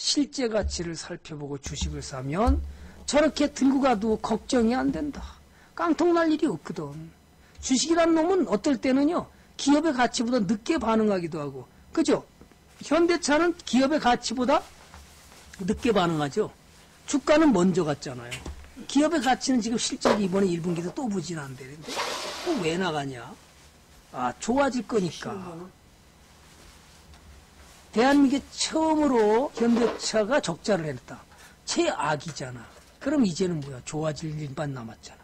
실제 가치를 살펴보고 주식을 사면 저렇게 들고 가도 걱정이 안 된다. 깡통 날 일이 없거든. 주식이란 놈은 어떨 때는요, 기업의 가치보다 늦게 반응하기도 하고, 그죠? 현대차는 기업의 가치보다 늦게 반응하죠. 주가는 먼저 갔잖아요. 기업의 가치는 지금 실적이 이번에 1분기도 또 부진한데, 또 왜 나가냐? 아, 좋아질 거니까. 대한민국에 처음으로 현대차가 적자를 했다. 최악이잖아. 그럼 이제는 뭐야? 좋아질 일만 남았잖아.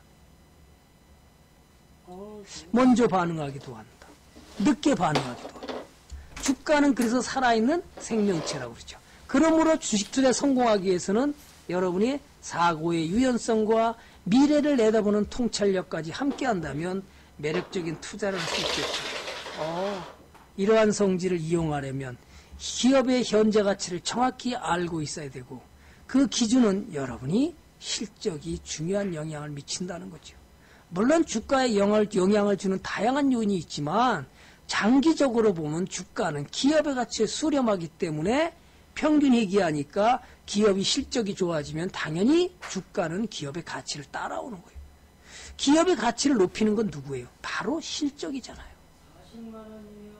먼저 반응하기도 한다. 늦게 반응하기도 한다. 주가는 그래서 살아있는 생명체라고 그러죠. 그러므로 주식 투자에 성공하기 위해서는 여러분이 사고의 유연성과 미래를 내다보는 통찰력까지 함께 한다면 매력적인 투자를 할 수 있겠죠. 이러한 성질을 이용하려면 기업의 현재 가치를 정확히 알고 있어야 되고, 그 기준은 여러분이 실적이 중요한 영향을 미친다는 거죠. 물론 주가에 영향을 주는 다양한 요인이 있지만 장기적으로 보면 주가는 기업의 가치에 수렴하기 때문에 평균 회귀하니까 기업이 실적이 좋아지면 당연히 주가는 기업의 가치를 따라오는 거예요. 기업의 가치를 높이는 건 누구예요? 바로 실적이잖아요. 40만 원이면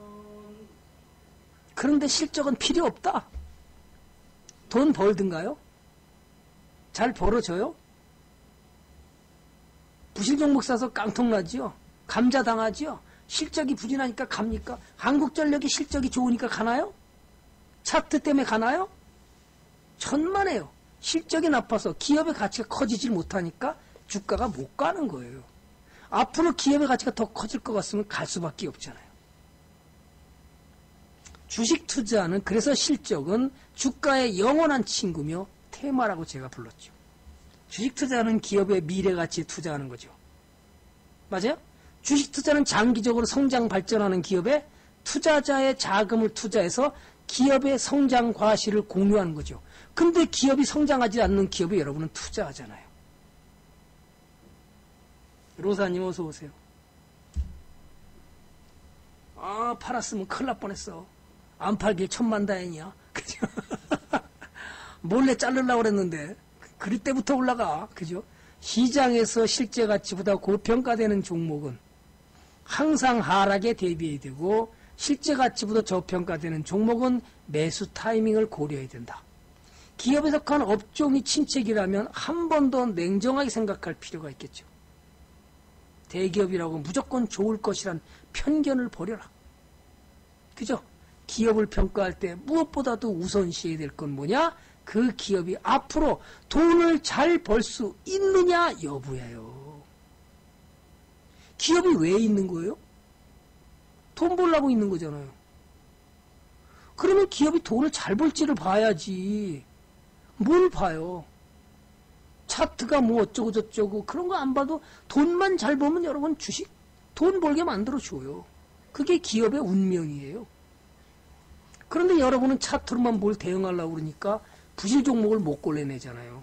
그런데 실적은 필요 없다. 돈 벌든가요? 잘 벌어져요? 부실 종목 사서 깡통 나지요? 감자 당하지요? 실적이 부진하니까 갑니까? 한국전력이 실적이 좋으니까 가나요? 차트 때문에 가나요? 천만에요. 실적이 나빠서 기업의 가치가 커지질 못하니까 주가가 못 가는 거예요. 앞으로 기업의 가치가 더 커질 것 같으면 갈 수밖에 없잖아요. 주식 투자는 그래서 실적은 주가의 영원한 친구며 테마라고 제가 불렀죠. 주식 투자는 기업의 미래 가치에 투자하는 거죠. 맞아요? 주식 투자는 장기적으로 성장 발전하는 기업에 투자자의 자금을 투자해서 기업의 성장 과실을 공유하는 거죠. 근데 기업이 성장하지 않는 기업에 여러분은 투자하잖아요. 로사님 어서 오세요. 아, 팔았으면 큰일 날 뻔했어. 안 팔길 천만다행이야. 그죠? 몰래 자르려고 그랬는데 그럴 때부터 올라가. 그죠? 시장에서 실제 가치보다 고평가되는 종목은 항상 하락에 대비해야 되고, 실제 가치보다 저평가되는 종목은 매수 타이밍을 고려해야 된다. 기업에 속한 업종이 침체기라면 한 번 더 냉정하게 생각할 필요가 있겠죠. 대기업이라고 무조건 좋을 것이란 편견을 버려라. 그죠? 기업을 평가할 때 무엇보다도 우선시해야 될 건 뭐냐? 그 기업이 앞으로 돈을 잘 벌 수 있느냐 여부예요. 기업이 왜 있는 거예요? 돈 벌려고 있는 거잖아요. 그러면 기업이 돈을 잘 벌지를 봐야지. 뭘 봐요? 차트가 뭐 어쩌고 저쩌고 그런 거 안 봐도 돈만 잘 벌면 여러분 주식 돈 벌게 만들어줘요. 그게 기업의 운명이에요. 그런데 여러분은 차트로만 뭘 대응하려고 그러니까 부실 종목을 못 골라내잖아요.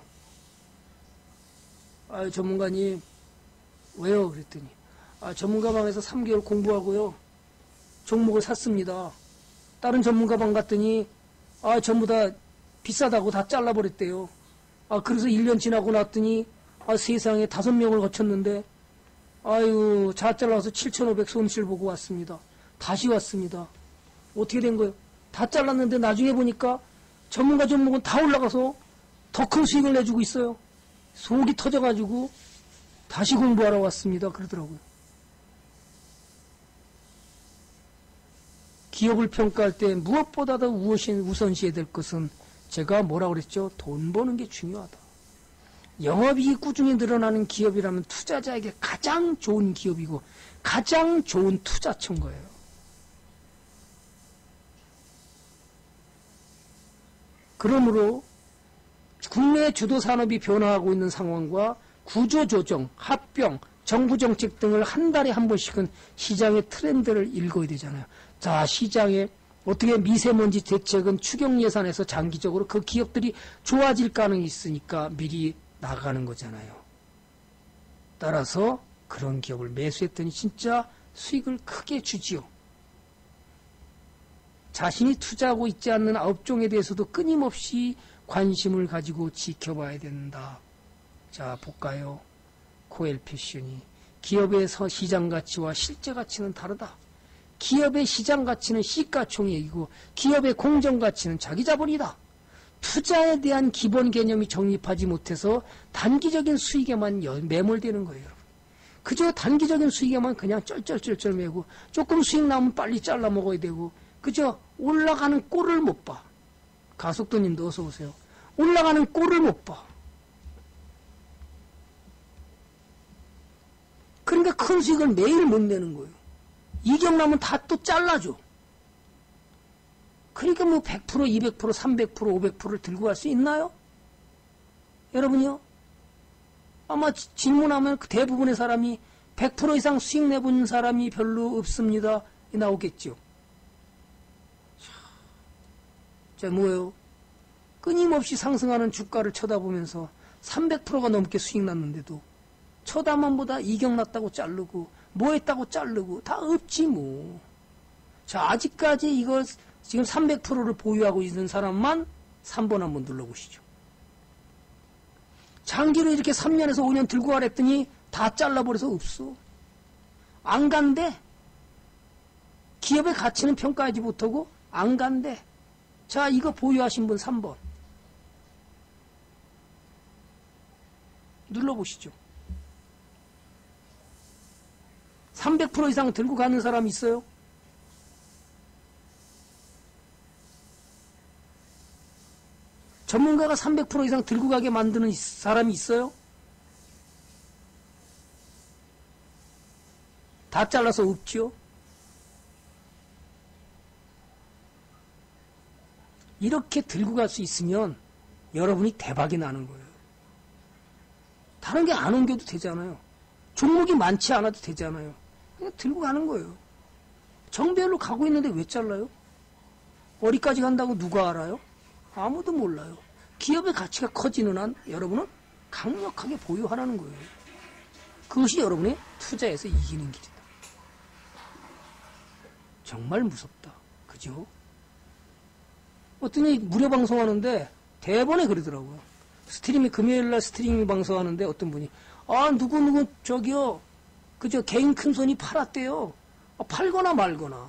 아, 전문가님 왜요? 그랬더니 전문가방에서 3개월 공부하고요 종목을 샀습니다. 다른 전문가방 갔더니 전부 다 비싸다고 다 잘라버렸대요. 그래서 1년 지나고 났더니 세상에 5명을 거쳤는데 아유 다 잘라서 7,500 손실 보고 왔습니다. 다시 왔습니다. 어떻게 된 거예요? 다 잘랐는데 나중에 보니까 전문가 종목은 다 올라가서 더 큰 수익을 내주고 있어요. 속이 터져가지고 다시 공부하러 왔습니다. 그러더라고요. 기업을 평가할 때 무엇보다도 우선시해야 될 것은 제가 뭐라고 그랬죠? 돈 버는 게 중요하다. 영업이익이 꾸준히 늘어나는 기업이라면 투자자에게 가장 좋은 기업이고 가장 좋은 투자처인 거예요. 그러므로 국내 주도 산업이 변화하고 있는 상황과 구조조정, 합병, 정부 정책 등을 한 달에 한 번씩은 시장의 트렌드를 읽어야 되잖아요. 자, 시장에 어떻게 미세먼지 대책은 추경 예산에서 장기적으로 그 기업들이 좋아질 가능성이 있으니까 미리 나가는 거잖아요. 따라서 그런 기업을 매수했더니 진짜 수익을 크게 주지요. 자신이 투자하고 있지 않는 업종에 대해서도 끊임없이 관심을 가지고 지켜봐야 된다. 자, 볼까요? 코엘피션이 기업의 시장 가치와 실제 가치는 다르다. 기업의 시장 가치는 시가총액이고 기업의 공정 가치는 자기 자본이다. 투자에 대한 기본 개념이 정립하지 못해서 단기적인 수익에만 매몰되는 거예요, 여러분. 그저 단기적인 수익에만 그냥 쩔쩔쩔쩔 매고 조금 수익 나면 빨리 잘라 먹어야 되고 그저 올라가는 꼴을 못 봐. 가속도님도 어서 오세요. 올라가는 꼴을 못 봐. 그러니까 큰 수익을 매일 못 내는 거예요. 이격 나면 다 또 잘라줘. 그러니까 뭐 100%, 200%, 300%, 500%를 들고 갈 수 있나요? 여러분이요? 아마 질문하면 대부분의 사람이 100% 이상 수익 내본 사람이 별로 없습니다. 나오겠죠. 자, 뭐예요? 끊임없이 상승하는 주가를 쳐다보면서 300%가 넘게 수익 났는데도 쳐다만보다 이격 났다고 자르고 뭐 했다고 자르고 다 없지 뭐. 자, 아직까지 이거 지금 300%를 보유하고 있는 사람만 3번 한번 눌러보시죠. 장기로 이렇게 3년에서 5년 들고 가랬더니 다 잘라버려서 없어. 안 간대. 기업의 가치는 평가하지 못하고 안 간대. 자, 이거 보유하신 분 3번. 눌러보시죠. 300% 이상 들고 가는 사람 있어요? 전문가가 300% 이상 들고 가게 만드는 사람이 있어요? 다 잘라서 없지요? 이렇게 들고 갈 수 있으면 여러분이 대박이 나는 거예요. 다른 게 안 옮겨도 되잖아요. 종목이 많지 않아도 되잖아요. 그냥 들고 가는 거예요. 정배열로 가고 있는데 왜 잘라요? 어디까지 간다고 누가 알아요? 아무도 몰라요. 기업의 가치가 커지는 한 여러분은 강력하게 보유하라는 거예요. 그것이 여러분의 투자에서 이기는 길이다. 정말 무섭다. 그죠? 어떤 무료 방송하는데 대번에 그러더라고요. 금요일날 스트리밍 방송하는데 어떤 분이 누구 저기요 그저 개인 큰손이 팔았대요. 팔거나 말거나.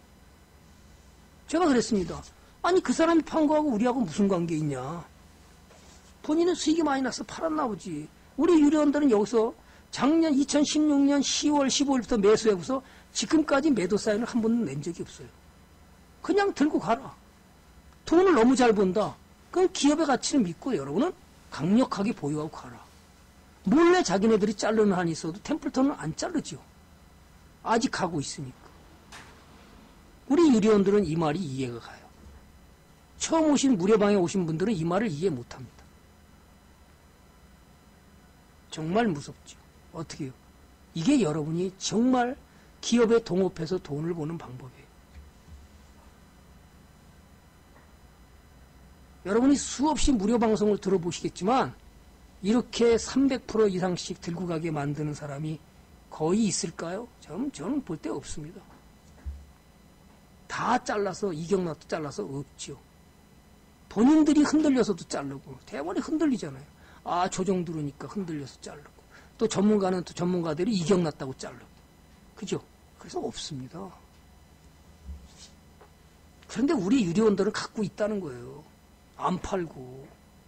제가 그랬습니다. 아니 그 사람이 판 거하고 우리하고 무슨 관계 있냐. 본인은 수익이 많이 나서 팔았나 보지. 우리 유료원들은 여기서 작년 2016년 10월 15일부터 매수해서 지금까지 매도 사인을 한 번도 낸 적이 없어요. 그냥 들고 가라. 돈을 너무 잘 번다. 그럼 기업의 가치를 믿고 여러분은 강력하게 보유하고 가라. 몰래 자기네들이 자르는 한이 있어도 템플턴은 안 자르죠. 아직 가고 있으니까. 우리 유료원들은 이 말이 이해가 가요. 처음 오신 무료방에 오신 분들은 이 말을 이해 못합니다. 정말 무섭죠. 어떻게 해요? 이게 여러분이 정말 기업에 동업해서 돈을 버는 방법이에요. 여러분이 수없이 무료 방송을 들어보시겠지만 이렇게 300% 이상씩 들고 가게 만드는 사람이 거의 있을까요? 저는 볼 데 없습니다. 다 잘라서 이격락도 잘라서 없죠. 본인들이 흔들려서도 자르고 대번에 흔들리잖아요. 조정 들으니까 흔들려서 자르고 또 전문가는 또 전문가들이 이격났다고 자르고 그죠? 그래서 없습니다. 그런데 우리 유료원들은 갖고 있다는 거예요. 안 팔고.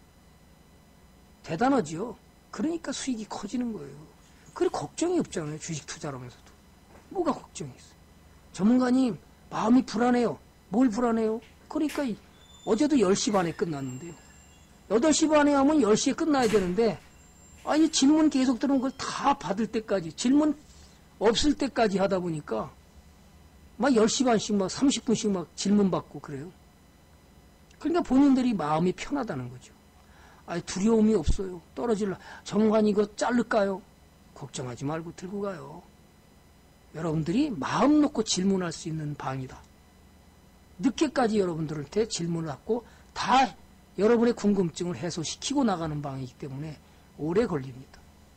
대단하죠. 그러니까 수익이 커지는 거예요. 그리고 걱정이 없잖아요. 주식 투자하면서도. 뭐가 걱정이 있어요. 전문가님 마음이 불안해요. 뭘 불안해요? 그러니까 어제도 10시 반에 끝났는데요. 8시 반에 하면 10시에 끝나야 되는데 질문 계속 들어온 걸 다 받을 때까지 질문 없을 때까지 하다 보니까 막 10시 반씩 막 30분씩 막 질문 받고 그래요. 그러니까 본인들이 마음이 편하다는 거죠. 두려움이 없어요. 떨어질라. 전문가님 이거 자를까요? 걱정하지 말고 들고 가요. 여러분들이 마음 놓고 질문할 수 있는 방이다. 늦게까지 여러분들한테 질문을 하고 다 여러분의 궁금증을 해소시키고 나가는 방이기 때문에 오래 걸립니다.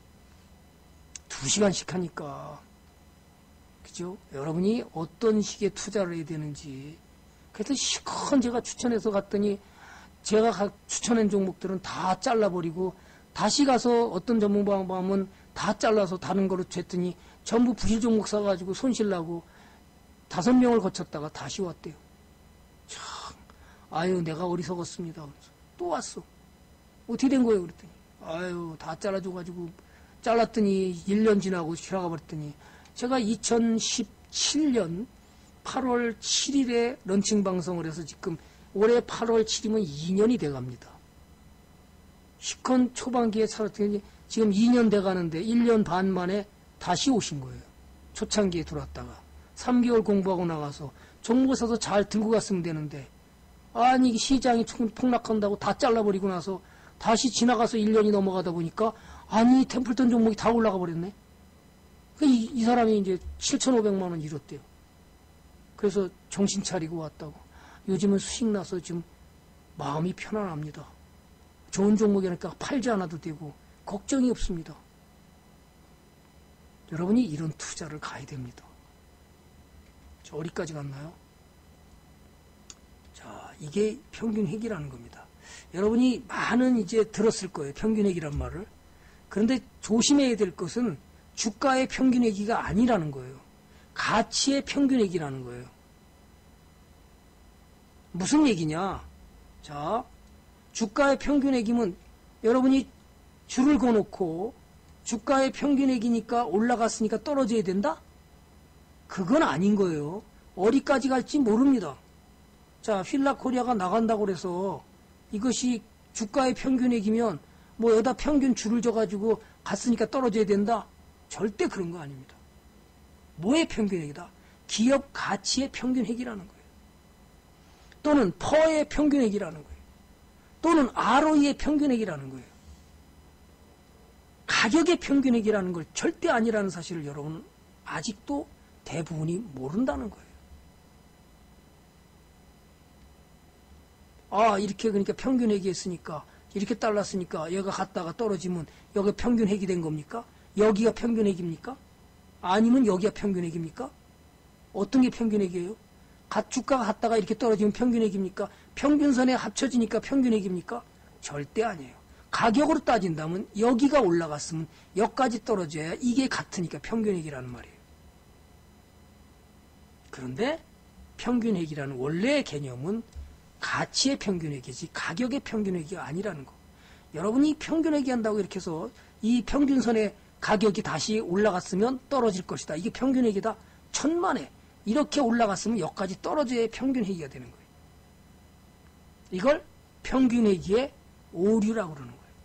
2시간씩 하니까 그죠? 여러분이 어떤 식의 투자를 해야 되는지 그래서 시큰 제가 추천해서 갔더니 제가 추천한 종목들은 다 잘라버리고 다시 가서 어떤 전문방법하면 다 잘라서 다른 거로 쟀더니 전부 부실 종목 사가지고 손실나고 5명을 거쳤다가 다시 왔대요. 참, 아유, 내가 어리석었습니다. 그래서 또 왔어. 어떻게 된 거예요? 그랬더니, 아유, 다 잘라줘가지고, 잘랐더니 1년 지나고 쉬라가 버렸더니, 제가 2017년 8월 7일에 런칭 방송을 해서 지금 올해 8월 7일이면 2년이 돼 갑니다. 시컨 초반기에 살았더니 지금 2년 돼 가는데 1년 반 만에 다시 오신 거예요. 초창기에 들어왔다가 3개월 공부하고 나가서 종목을 사서 잘 들고 갔으면 되는데 아니 시장이 폭락한다고 다 잘라버리고 나서 다시 지나가서 1년이 넘어가다 보니까 아니 템플턴 종목이 다 올라가 버렸네. 이 사람이 이제 7,500만 원 잃었대요. 그래서 정신 차리고 왔다고. 요즘은 수익 나서 좀 마음이 편안합니다. 좋은 종목이니까 팔지 않아도 되고 걱정이 없습니다. 여러분이 이런 투자를 가야 됩니다. 저 어디까지 갔나요? 자, 이게 평균회기라는 겁니다. 여러분이 많은 이제 들었을 거예요. 평균회기란 말을. 그런데 조심해야 될 것은 주가의 평균회기가 아니라는 거예요. 가치의 평균회기라는 거예요. 무슨 얘기냐? 자, 주가의 평균회기면 여러분이 줄을 그어놓고 주가의 평균회기니까 올라갔으니까 떨어져야 된다? 그건 아닌 거예요. 어디까지 갈지 모릅니다. 자, 휠라코리아가 나간다고 그래서 이것이 주가의 평균액이면 뭐 여기다 평균 줄을 줘가지고 갔으니까 떨어져야 된다? 절대 그런 거 아닙니다. 뭐의 평균액이다? 기업 가치의 평균액이라는 거예요. 또는 퍼의 평균액이라는 거예요. 또는 ROE의 평균액이라는 거예요. 가격의 평균액이라는 걸 절대 아니라는 사실을 여러분은 아직도 대부분이 모른다는 거예요. 아, 이렇게 그러니까 평균액이 했으니까 이렇게 달랐으니까 여기가 갔다가 떨어지면 여기가 평균액이 된 겁니까? 여기가 평균액입니까? 아니면 여기가 평균액입니까? 어떤 게 평균액이에요? 주가가 갔다가 이렇게 떨어지면 평균액입니까? 평균선에 합쳐지니까 평균액입니까? 절대 아니에요. 가격으로 따진다면 여기가 올라갔으면 여기까지 떨어져야 이게 같으니까 평균액이라는 말이에요. 그런데 평균액이라는 원래의 개념은 가치의 평균액이지 가격의 평균액이 아니라는 거. 여러분이 평균액이 한다고 이렇게 해서 이 평균선에 가격이 다시 올라갔으면 떨어질 것이다. 이게 평균액이다. 천만에 이렇게 올라갔으면 여기까지 떨어져야 평균액이가 되는 거예요. 이걸 평균액의 오류라고 그러는 거예요.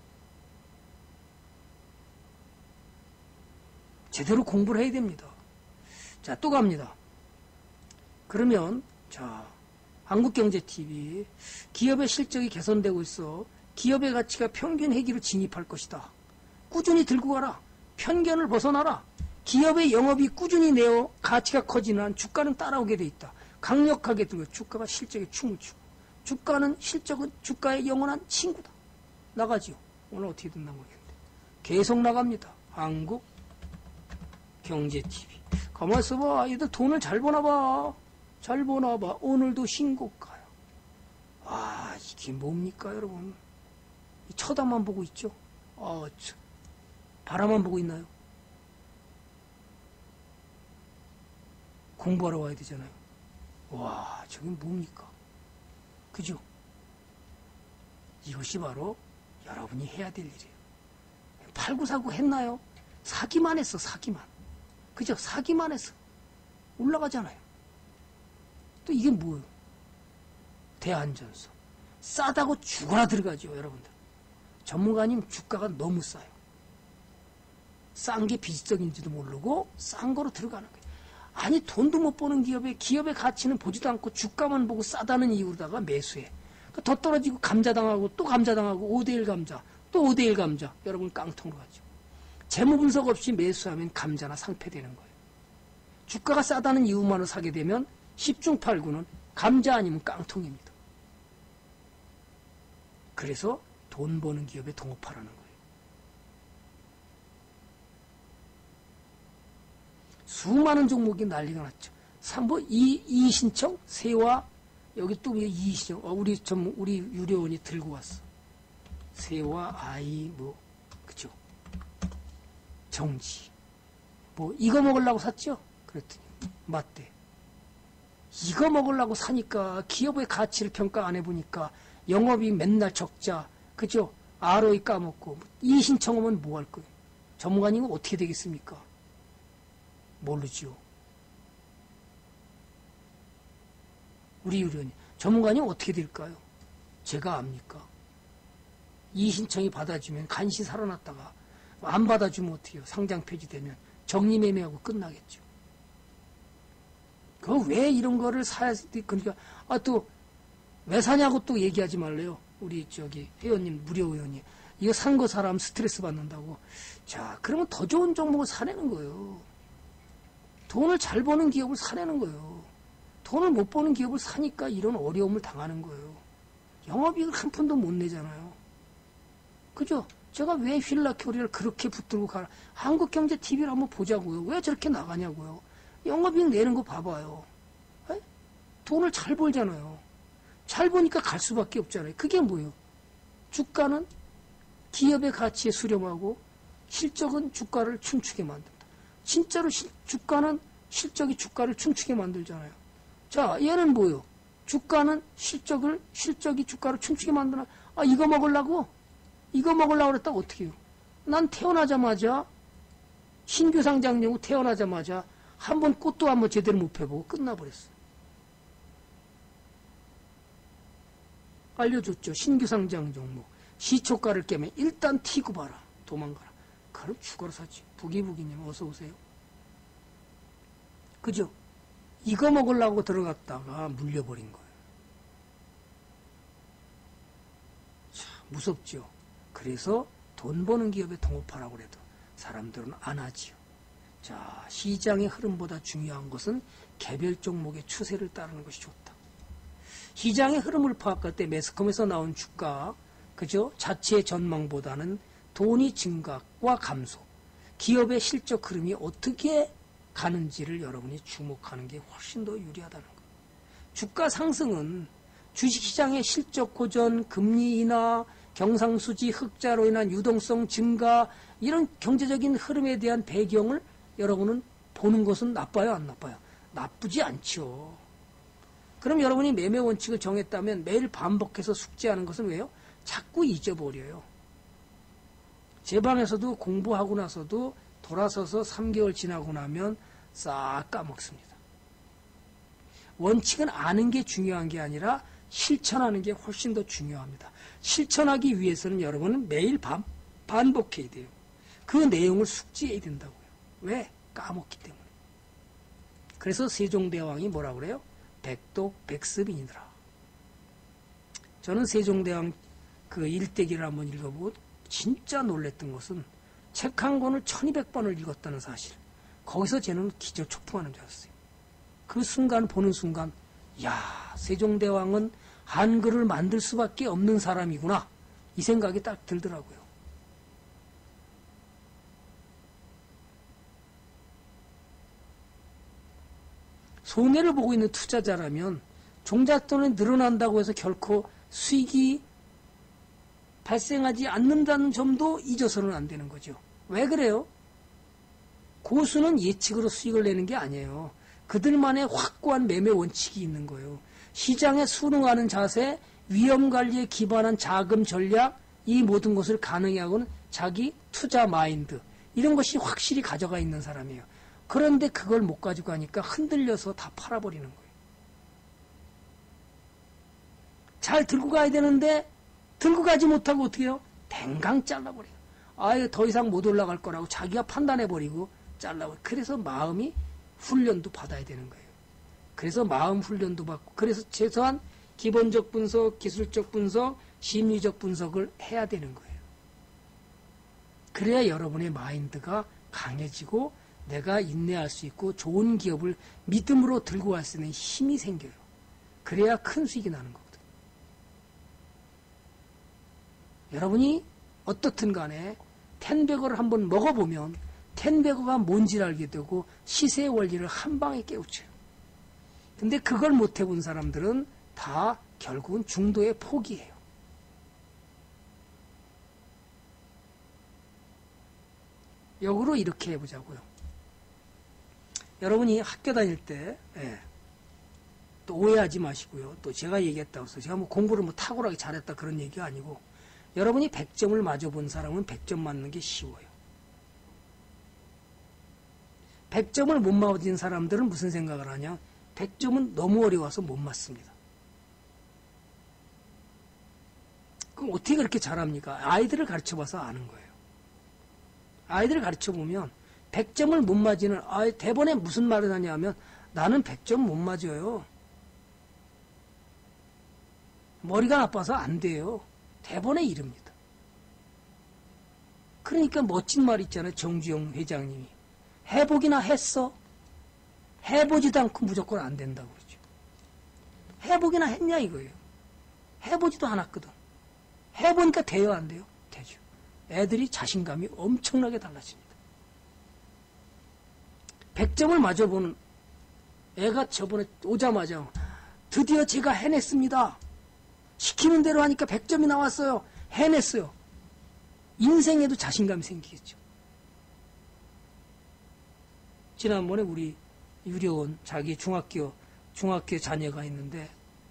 제대로 공부를 해야 됩니다. 자, 또 갑니다. 그러면 자, 한국경제TV 기업의 실적이 개선되고 있어 기업의 가치가 평균 회기로 진입할 것이다. 꾸준히 들고 가라. 편견을 벗어나라. 기업의 영업이 꾸준히 내어 가치가 커지는 한 주가는 따라오게 돼 있다. 강력하게 들고 주가가 실적에 춤을 추고 주가는 실적은 주가의 영원한 친구다. 나가지요. 오늘 어떻게 됐나 모르겠는데 계속 나갑니다. 한국경제TV 가만 있어봐. 얘들 돈을 잘 버나봐. 잘 보나봐. 오늘도 신고가요. 아, 이게 뭡니까, 여러분? 쳐다만 보고 있죠? 바라만 보고 있나요? 공부하러 와야 되잖아요. 와, 저게 뭡니까? 그죠? 이것이 바로 여러분이 해야 될 일이에요. 팔구사구 했나요? 사기만 했어, 사기만. 그죠? 사기만 했어. 올라가잖아요. 또 이게 뭐예요? 대한전서. 싸다고 죽어라 들어가죠, 여러분들. 전문가님 주가가 너무 싸요. 싼 게 비지적인지도 모르고 싼 거로 들어가는 거예요. 아니 돈도 못 버는 기업의 가치는 보지도 않고 주가만 보고 싸다는 이유로다가 매수해. 더 떨어지고 감자당하고 또 감자당하고 5대1 감자 또 5대1 감자. 여러분 깡통으로 가죠. 재무 분석 없이 매수하면 감자나 상패되는 거예요. 주가가 싸다는 이유만으로 사게 되면 10중 8구는 감자 아니면 깡통입니다. 그래서 돈 버는 기업에 동업하라는 거예요. 수많은 종목이 난리가 났죠. 이신청, 세와 여기 또 이시정, 우리 유료원이 들고 왔어. 새와 아이, 그죠? 정지. 이거 먹으려고 샀죠? 그랬더니, 맞대. 이거 먹으려고 사니까 기업의 가치를 평가 안 해보니까 영업이 맨날 적자, 그죠? ROE 까먹고 이 신청하면 뭐 할 거예요? 전문가님은 어떻게 되겠습니까? 모르죠. 우리 유료원이 전문가님 어떻게 될까요? 제가 압니까? 이 신청이 받아주면 간시 살아났다가 안 받아주면 어떻게 해요? 상장 폐지되면 정리매매하고 끝나겠죠. 왜 이런 거를 사야, 그러니까, 또, 왜 사냐고 또 얘기하지 말래요. 우리 회원님, 무료 회원님. 이거 산 거 사람 스트레스 받는다고. 자, 그러면 더 좋은 종목을 사내는 거예요. 돈을 잘 버는 기업을 사내는 거예요. 돈을 못 버는 기업을 사니까 이런 어려움을 당하는 거예요. 영업이익을 한 푼도 못 내잖아요. 그죠? 제가 왜 휠라큐리를 그렇게 붙들고 가라. 한국경제TV를 한번 보자고요. 왜 저렇게 나가냐고요. 영업이익 내는 거 봐봐요. 에? 돈을 잘 벌잖아요. 잘 보니까 갈 수밖에 없잖아요. 그게 뭐예요? 주가는 기업의 가치에 수렴하고 실적은 주가를 춤추게 만든다. 진짜로 주가는 실적이 주가를 춤추게 만들잖아요. 자, 얘는 뭐예요? 주가는 실적이 주가를 춤추게 만드나? 이거 먹으려고? 이거 먹으려고 그랬다가 어떻게 해요? 난 태어나자마자 신규 상장용 태어나자마자 한번 꽃도 한번 제대로 못 펴보고 끝나버렸어. 알려줬죠. 신규 상장 종목. 시초가를 깨면 일단 튀고 봐라. 도망가라. 그럼 죽어라 사지. 부기부기님 어서 오세요. 그죠? 이거 먹으려고 들어갔다가 물려버린 거예요. 참 무섭죠. 그래서 돈 버는 기업에 동업하라고 그래도 사람들은 안 하지요. 자, 시장의 흐름보다 중요한 것은 개별 종목의 추세를 따르는 것이 좋다. 시장의 흐름을 파악할 때 매스컴에서 나온 주가, 그죠? 자체의 전망보다는 돈이 증가와 감소, 기업의 실적 흐름이 어떻게 가는지를 여러분이 주목하는 게 훨씬 더 유리하다는 거예요. 주가 상승은 주식시장의 실적 고전, 금리 인하, 경상수지 흑자로 인한 유동성 증가, 이런 경제적인 흐름에 대한 배경을 여러분은 보는 것은 나빠요, 안 나빠요? 나쁘지 않죠. 그럼 여러분이 매매 원칙을 정했다면 매일 반복해서 숙지하는 것은 왜요? 자꾸 잊어버려요. 제 방에서도 공부하고 나서도 돌아서서 3개월 지나고 나면 싹 까먹습니다. 원칙은 아는 게 중요한 게 아니라 실천하는 게 훨씬 더 중요합니다. 실천하기 위해서는 여러분은 매일 반복해야 돼요. 그 내용을 숙지해야 된다고요. 왜? 까먹기 때문에. 그래서 세종대왕이 뭐라고 그래요? 백독백습이니라. 저는 세종대왕 그 일대기를 한번 읽어보고 진짜 놀랬던 것은 책 한 권을 1200번을 읽었다는 사실. 거기서 저는 기절초풍하는 줄 알았어요. 그 순간 보는 순간 야, 세종대왕은 한글을 만들 수밖에 없는 사람이구나. 이 생각이 딱 들더라고요. 손해를 보고 있는 투자자라면 종잣돈이 늘어난다고 해서 결코 수익이 발생하지 않는다는 점도 잊어서는 안 되는 거죠. 왜 그래요? 고수는 예측으로 수익을 내는 게 아니에요. 그들만의 확고한 매매 원칙이 있는 거예요. 시장에 순응하는 자세, 위험관리에 기반한 자금 전략, 이 모든 것을 가능히 하고는 자기 투자 마인드, 이런 것이 확실히 가져가 있는 사람이에요. 그런데 그걸 못 가지고 하니까 흔들려서 다 팔아버리는 거예요. 잘 들고 가야 되는데 들고 가지 못하고 어떻게 해요? 댕강 잘라버려요. 아예 더 이상 못 올라갈 거라고 자기가 판단해버리고 잘라버려요. 그래서 마음이 훈련도 받아야 되는 거예요. 그래서 마음 훈련도 받고, 그래서 최소한 기본적 분석, 기술적 분석, 심리적 분석을 해야 되는 거예요. 그래야 여러분의 마인드가 강해지고 내가 인내할 수 있고 좋은 기업을 믿음으로 들고 갈 수 있는 힘이 생겨요. 그래야 큰 수익이 나는 거거든요. 여러분이 어떻든 간에 텐베거를 한번 먹어보면 텐베거가 뭔지를 알게 되고 시세의 원리를 한 방에 깨우쳐요. 근데 그걸 못 해본 사람들은 다 결국은 중도의 포기예요. 역으로 이렇게 해보자고요. 여러분이 학교 다닐 때, 또 오해하지 마시고요. 또 제가 얘기했다고 해서 제가 뭐 공부를 뭐 탁월하게 잘했다 그런 얘기가 아니고, 여러분이 100점을 맞아본 사람은 100점 맞는 게 쉬워요. 100점을 못 맞은 사람들은 무슨 생각을 하냐? 100점은 너무 어려워서 못 맞습니다. 그럼 어떻게 그렇게 잘합니까? 아이들을 가르쳐봐서 아는 거예요. 아이들을 가르쳐보면 100점을 못 맞이는 아이 대본에 무슨 말을 하냐면 나는 100점 못 맞아요. 머리가 나빠서 안 돼요. 대본에 이릅니다. 그러니까 멋진 말 있잖아요. 정주영 회장님이. 해보기나 했어? 해보지도 않고 무조건 안 된다고 그러죠. 해보기나 했냐 이거예요. 해보지도 않았거든. 해보니까 돼요 안 돼요? 되죠. 애들이 자신감이 엄청나게 달라집니다. 100점을 맞아보는 애가 저번에 오자마자 드디어 제가 해냈습니다. 시키는 대로 하니까 100점이 나왔어요. 해냈어요. 인생에도 자신감이 생기겠죠. 지난번에 우리 유려원 자기 중학교 자녀가 있는데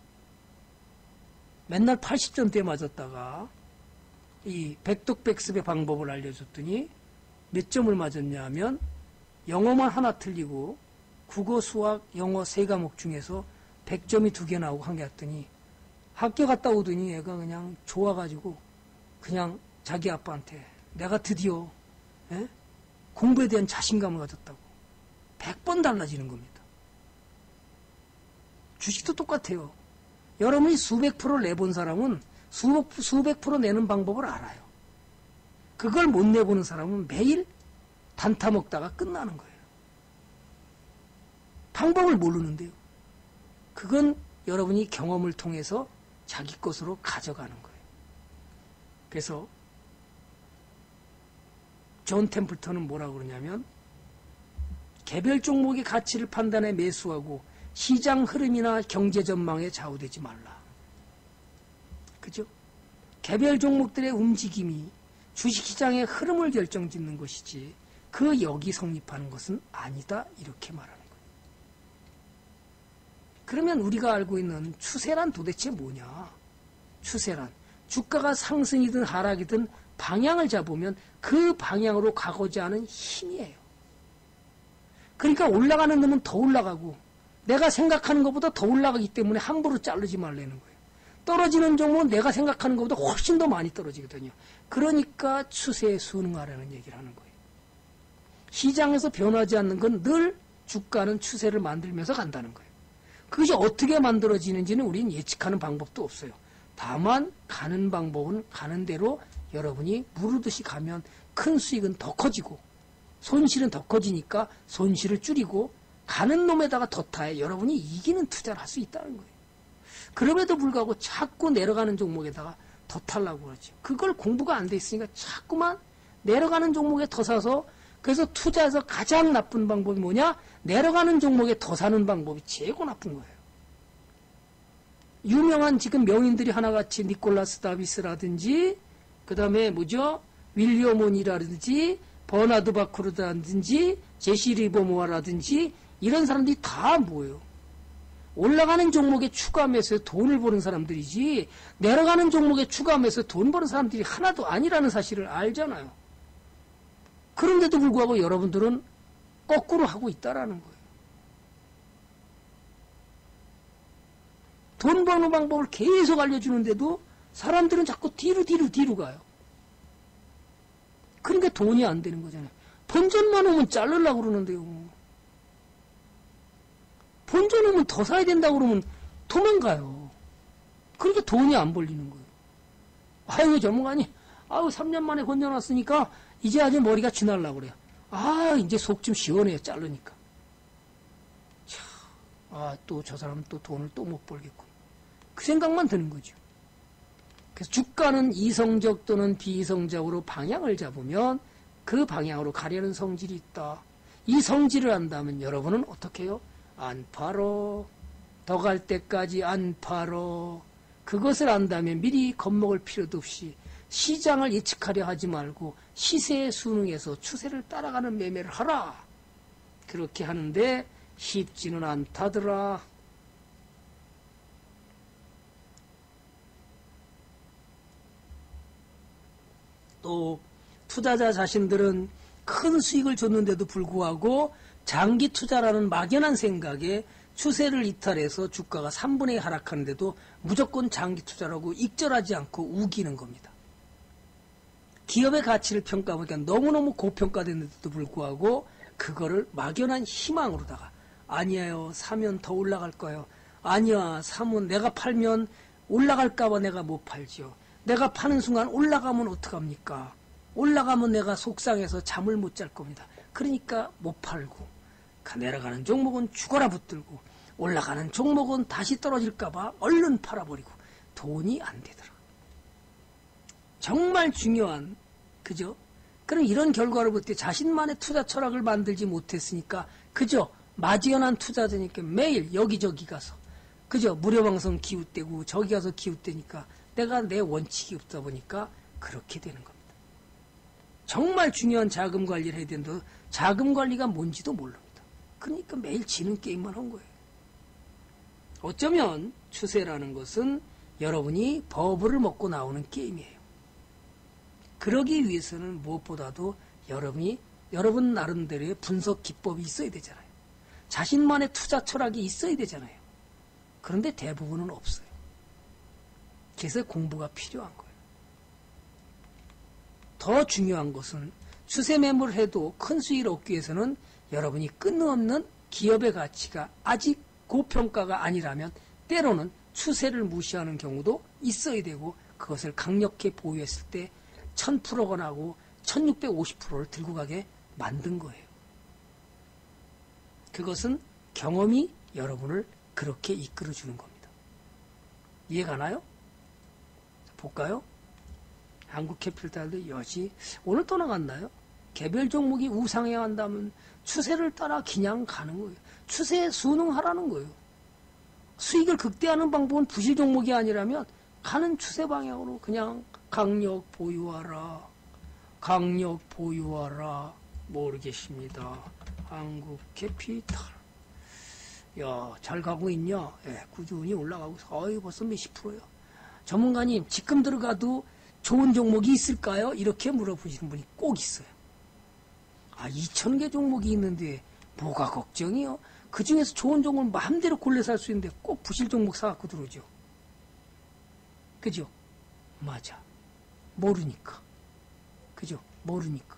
맨날 80점대 맞았다가 이 백독백습의 방법을 알려줬더니 몇 점을 맞았냐 하면 영어만 하나 틀리고 국어, 수학, 영어 3과목 중에서 100점이 2개 나오고 한 개 했더니 학교 갔다 오더니 애가 그냥 좋아가지고 그냥 자기 아빠한테 내가 드디어 공부에 대한 자신감을 가졌다고 100번 달라지는 겁니다. 주식도 똑같아요. 여러분이 수백 프로 내본 사람은 수백 프로 내는 방법을 알아요. 그걸 못 내보는 사람은 매일 단타 먹다가 끝나는 거예요. 방법을 모르는데요. 그건 여러분이 경험을 통해서 자기 것으로 가져가는 거예요. 그래서 존 템플턴은 뭐라고 그러냐면 개별 종목의 가치를 판단해 매수하고 시장 흐름이나 경제 전망에 좌우되지 말라. 그죠? 개별 종목들의 움직임이 주식시장의 흐름을 결정짓는 것이지 그 역이 성립하는 것은 아니다. 이렇게 말하는 거예요. 그러면 우리가 알고 있는 추세란 도대체 뭐냐? 추세란 주가가 상승이든 하락이든 방향을 잡으면 그 방향으로 가고자 하는 힘이에요. 그러니까 올라가는 놈은 더 올라가고 내가 생각하는 것보다 더 올라가기 때문에 함부로 자르지 말라는 거예요. 떨어지는 종목은 내가 생각하는 것보다 훨씬 더 많이 떨어지거든요. 그러니까 추세에 순응하라는 얘기를 하는 거예요. 시장에서 변하지 않는 건 늘 주가는 추세를 만들면서 간다는 거예요. 그것이 어떻게 만들어지는지는 우리는 예측하는 방법도 없어요. 다만 가는 방법은 가는 대로 여러분이 무르듯이 가면 큰 수익은 더 커지고 손실은 더 커지니까 손실을 줄이고 가는 놈에다가 더 타야 여러분이 이기는 투자를 할 수 있다는 거예요. 그럼에도 불구하고 자꾸 내려가는 종목에다가 더 타려고 그러죠. 그걸 공부가 안 돼 있으니까 자꾸만 내려가는 종목에 더 사서 그래서 투자에서 가장 나쁜 방법이 뭐냐? 내려가는 종목에 더 사는 방법이 최고 나쁜 거예요. 유명한 지금 명인들이 하나같이 니콜라스 다비스라든지 그 다음에 뭐죠? 윌리엄 온이라든지 버나드 바쿠르라든지 제시 리버모어라든지 이런 사람들이 다 뭐예요? 올라가는 종목에 추가 매수에 돈을 버는 사람들이지 내려가는 종목에 추가 매수에 돈 버는 사람들이 하나도 아니라는 사실을 알잖아요. 그런데도 불구하고 여러분들은 거꾸로 하고 있다라는 거예요. 돈 버는 방법을 계속 알려주는데도 사람들은 자꾸 뒤로 가요. 그러니까 돈이 안 되는 거잖아요. 본전만 오면 자르려고 그러는데요. 본전 오면 더 사야 된다고 그러면 도망가요. 그러니까 돈이 안 벌리는 거예요. 아유, 전문가님, 3년 만에 건져놨으니까 이제 아주 머리가 쥐날라고 그래요. 이제 속 좀 시원해요, 자르니까. 또 저 사람은 또 돈을 또 못 벌겠군. 그 생각만 드는 거죠. 그래서 주가는 이성적 또는 비이성적으로 방향을 잡으면 그 방향으로 가려는 성질이 있다. 이 성질을 안다면 여러분은 어떻게 해요? 안 팔어. 더 갈 때까지 안 팔어. 그것을 안다면 미리 겁먹을 필요도 없이 시장을 예측하려 하지 말고 시세에 순응해서 추세를 따라가는 매매를 하라. 그렇게 하는데 쉽지는 않다더라. 또 투자자 자신들은 큰 수익을 줬는데도 불구하고 장기 투자라는 막연한 생각에 추세를 이탈해서 주가가 3분의 2 하락하는데도 무조건 장기 투자라고 익절하지 않고 우기는 겁니다. 기업의 가치를 평가하니까 너무너무 고평가됐는데도 불구하고 그거를 막연한 희망으로다가 아니에요. 사면 더 올라갈 거예요. 아니야. 사면 내가 팔면 올라갈까봐 내가 못 팔지요. 내가 파는 순간 올라가면 어떡합니까? 올라가면 내가 속상해서 잠을 못 잘 겁니다. 그러니까 못 팔고 내려가는 종목은 죽어라 붙들고 올라가는 종목은 다시 떨어질까봐 얼른 팔아버리고 돈이 안 되더라. 정말 중요한 그죠? 그럼 이런 결과를 볼 때 자신만의 투자 철학을 만들지 못했으니까 그죠? 마지연한 투자자니까 매일 여기저기 가서 그죠? 무료방송 기웃대고 저기 가서 기웃대니까 내가 내 원칙이 없다 보니까 그렇게 되는 겁니다. 정말 중요한 자금 관리를 해야 되는데 자금 관리가 뭔지도 모릅니다. 그러니까 매일 지는 게임만 한 거예요. 어쩌면 추세라는 것은 여러분이 버블을 먹고 나오는 게임이에요. 그러기 위해서는 무엇보다도 여러분 나름대로의 분석 기법이 있어야 되잖아요. 자신만의 투자 철학이 있어야 되잖아요. 그런데 대부분은 없어요. 그래서 공부가 필요한 거예요. 더 중요한 것은 추세 매물을 해도 큰 수익을 얻기 위해서는 여러분이 끊임없는 기업의 가치가 아직 고평가가 아니라면 때로는 추세를 무시하는 경우도 있어야 되고 그것을 강력히 보유했을 때 1000%가 나고 1650%를 들고 가게 만든 거예요. 그것은 경험이 여러분을 그렇게 이끌어주는 겁니다. 이해가나요? 볼까요? 한국캐피탈도 여지 오늘 또 나갔나요? 개별 종목이 우상해야 한다면 추세를 따라 그냥 가는 거예요. 추세에 순응하라는 거예요. 수익을 극대화하는 방법은 부실 종목이 아니라면 가는 추세 방향으로 그냥 강력 보유하라. 강력 보유하라. 모르겠습니다. 한국캐피탈. 야, 잘 가고 있냐? 예, 꾸준히 올라가고 있어. 어이, 벌써 몇십 프로야. 전문가님, 지금 들어가도 좋은 종목이 있을까요? 이렇게 물어보시는 분이 꼭 있어요. 아, 2000개 종목이 있는데 뭐가 걱정이요? 그 중에서 좋은 종목을 마음대로 골라서 할 수 있는데 꼭 부실 종목 사갖고 들어오죠. 그죠? 맞아. 모르니까. 그죠? 모르니까.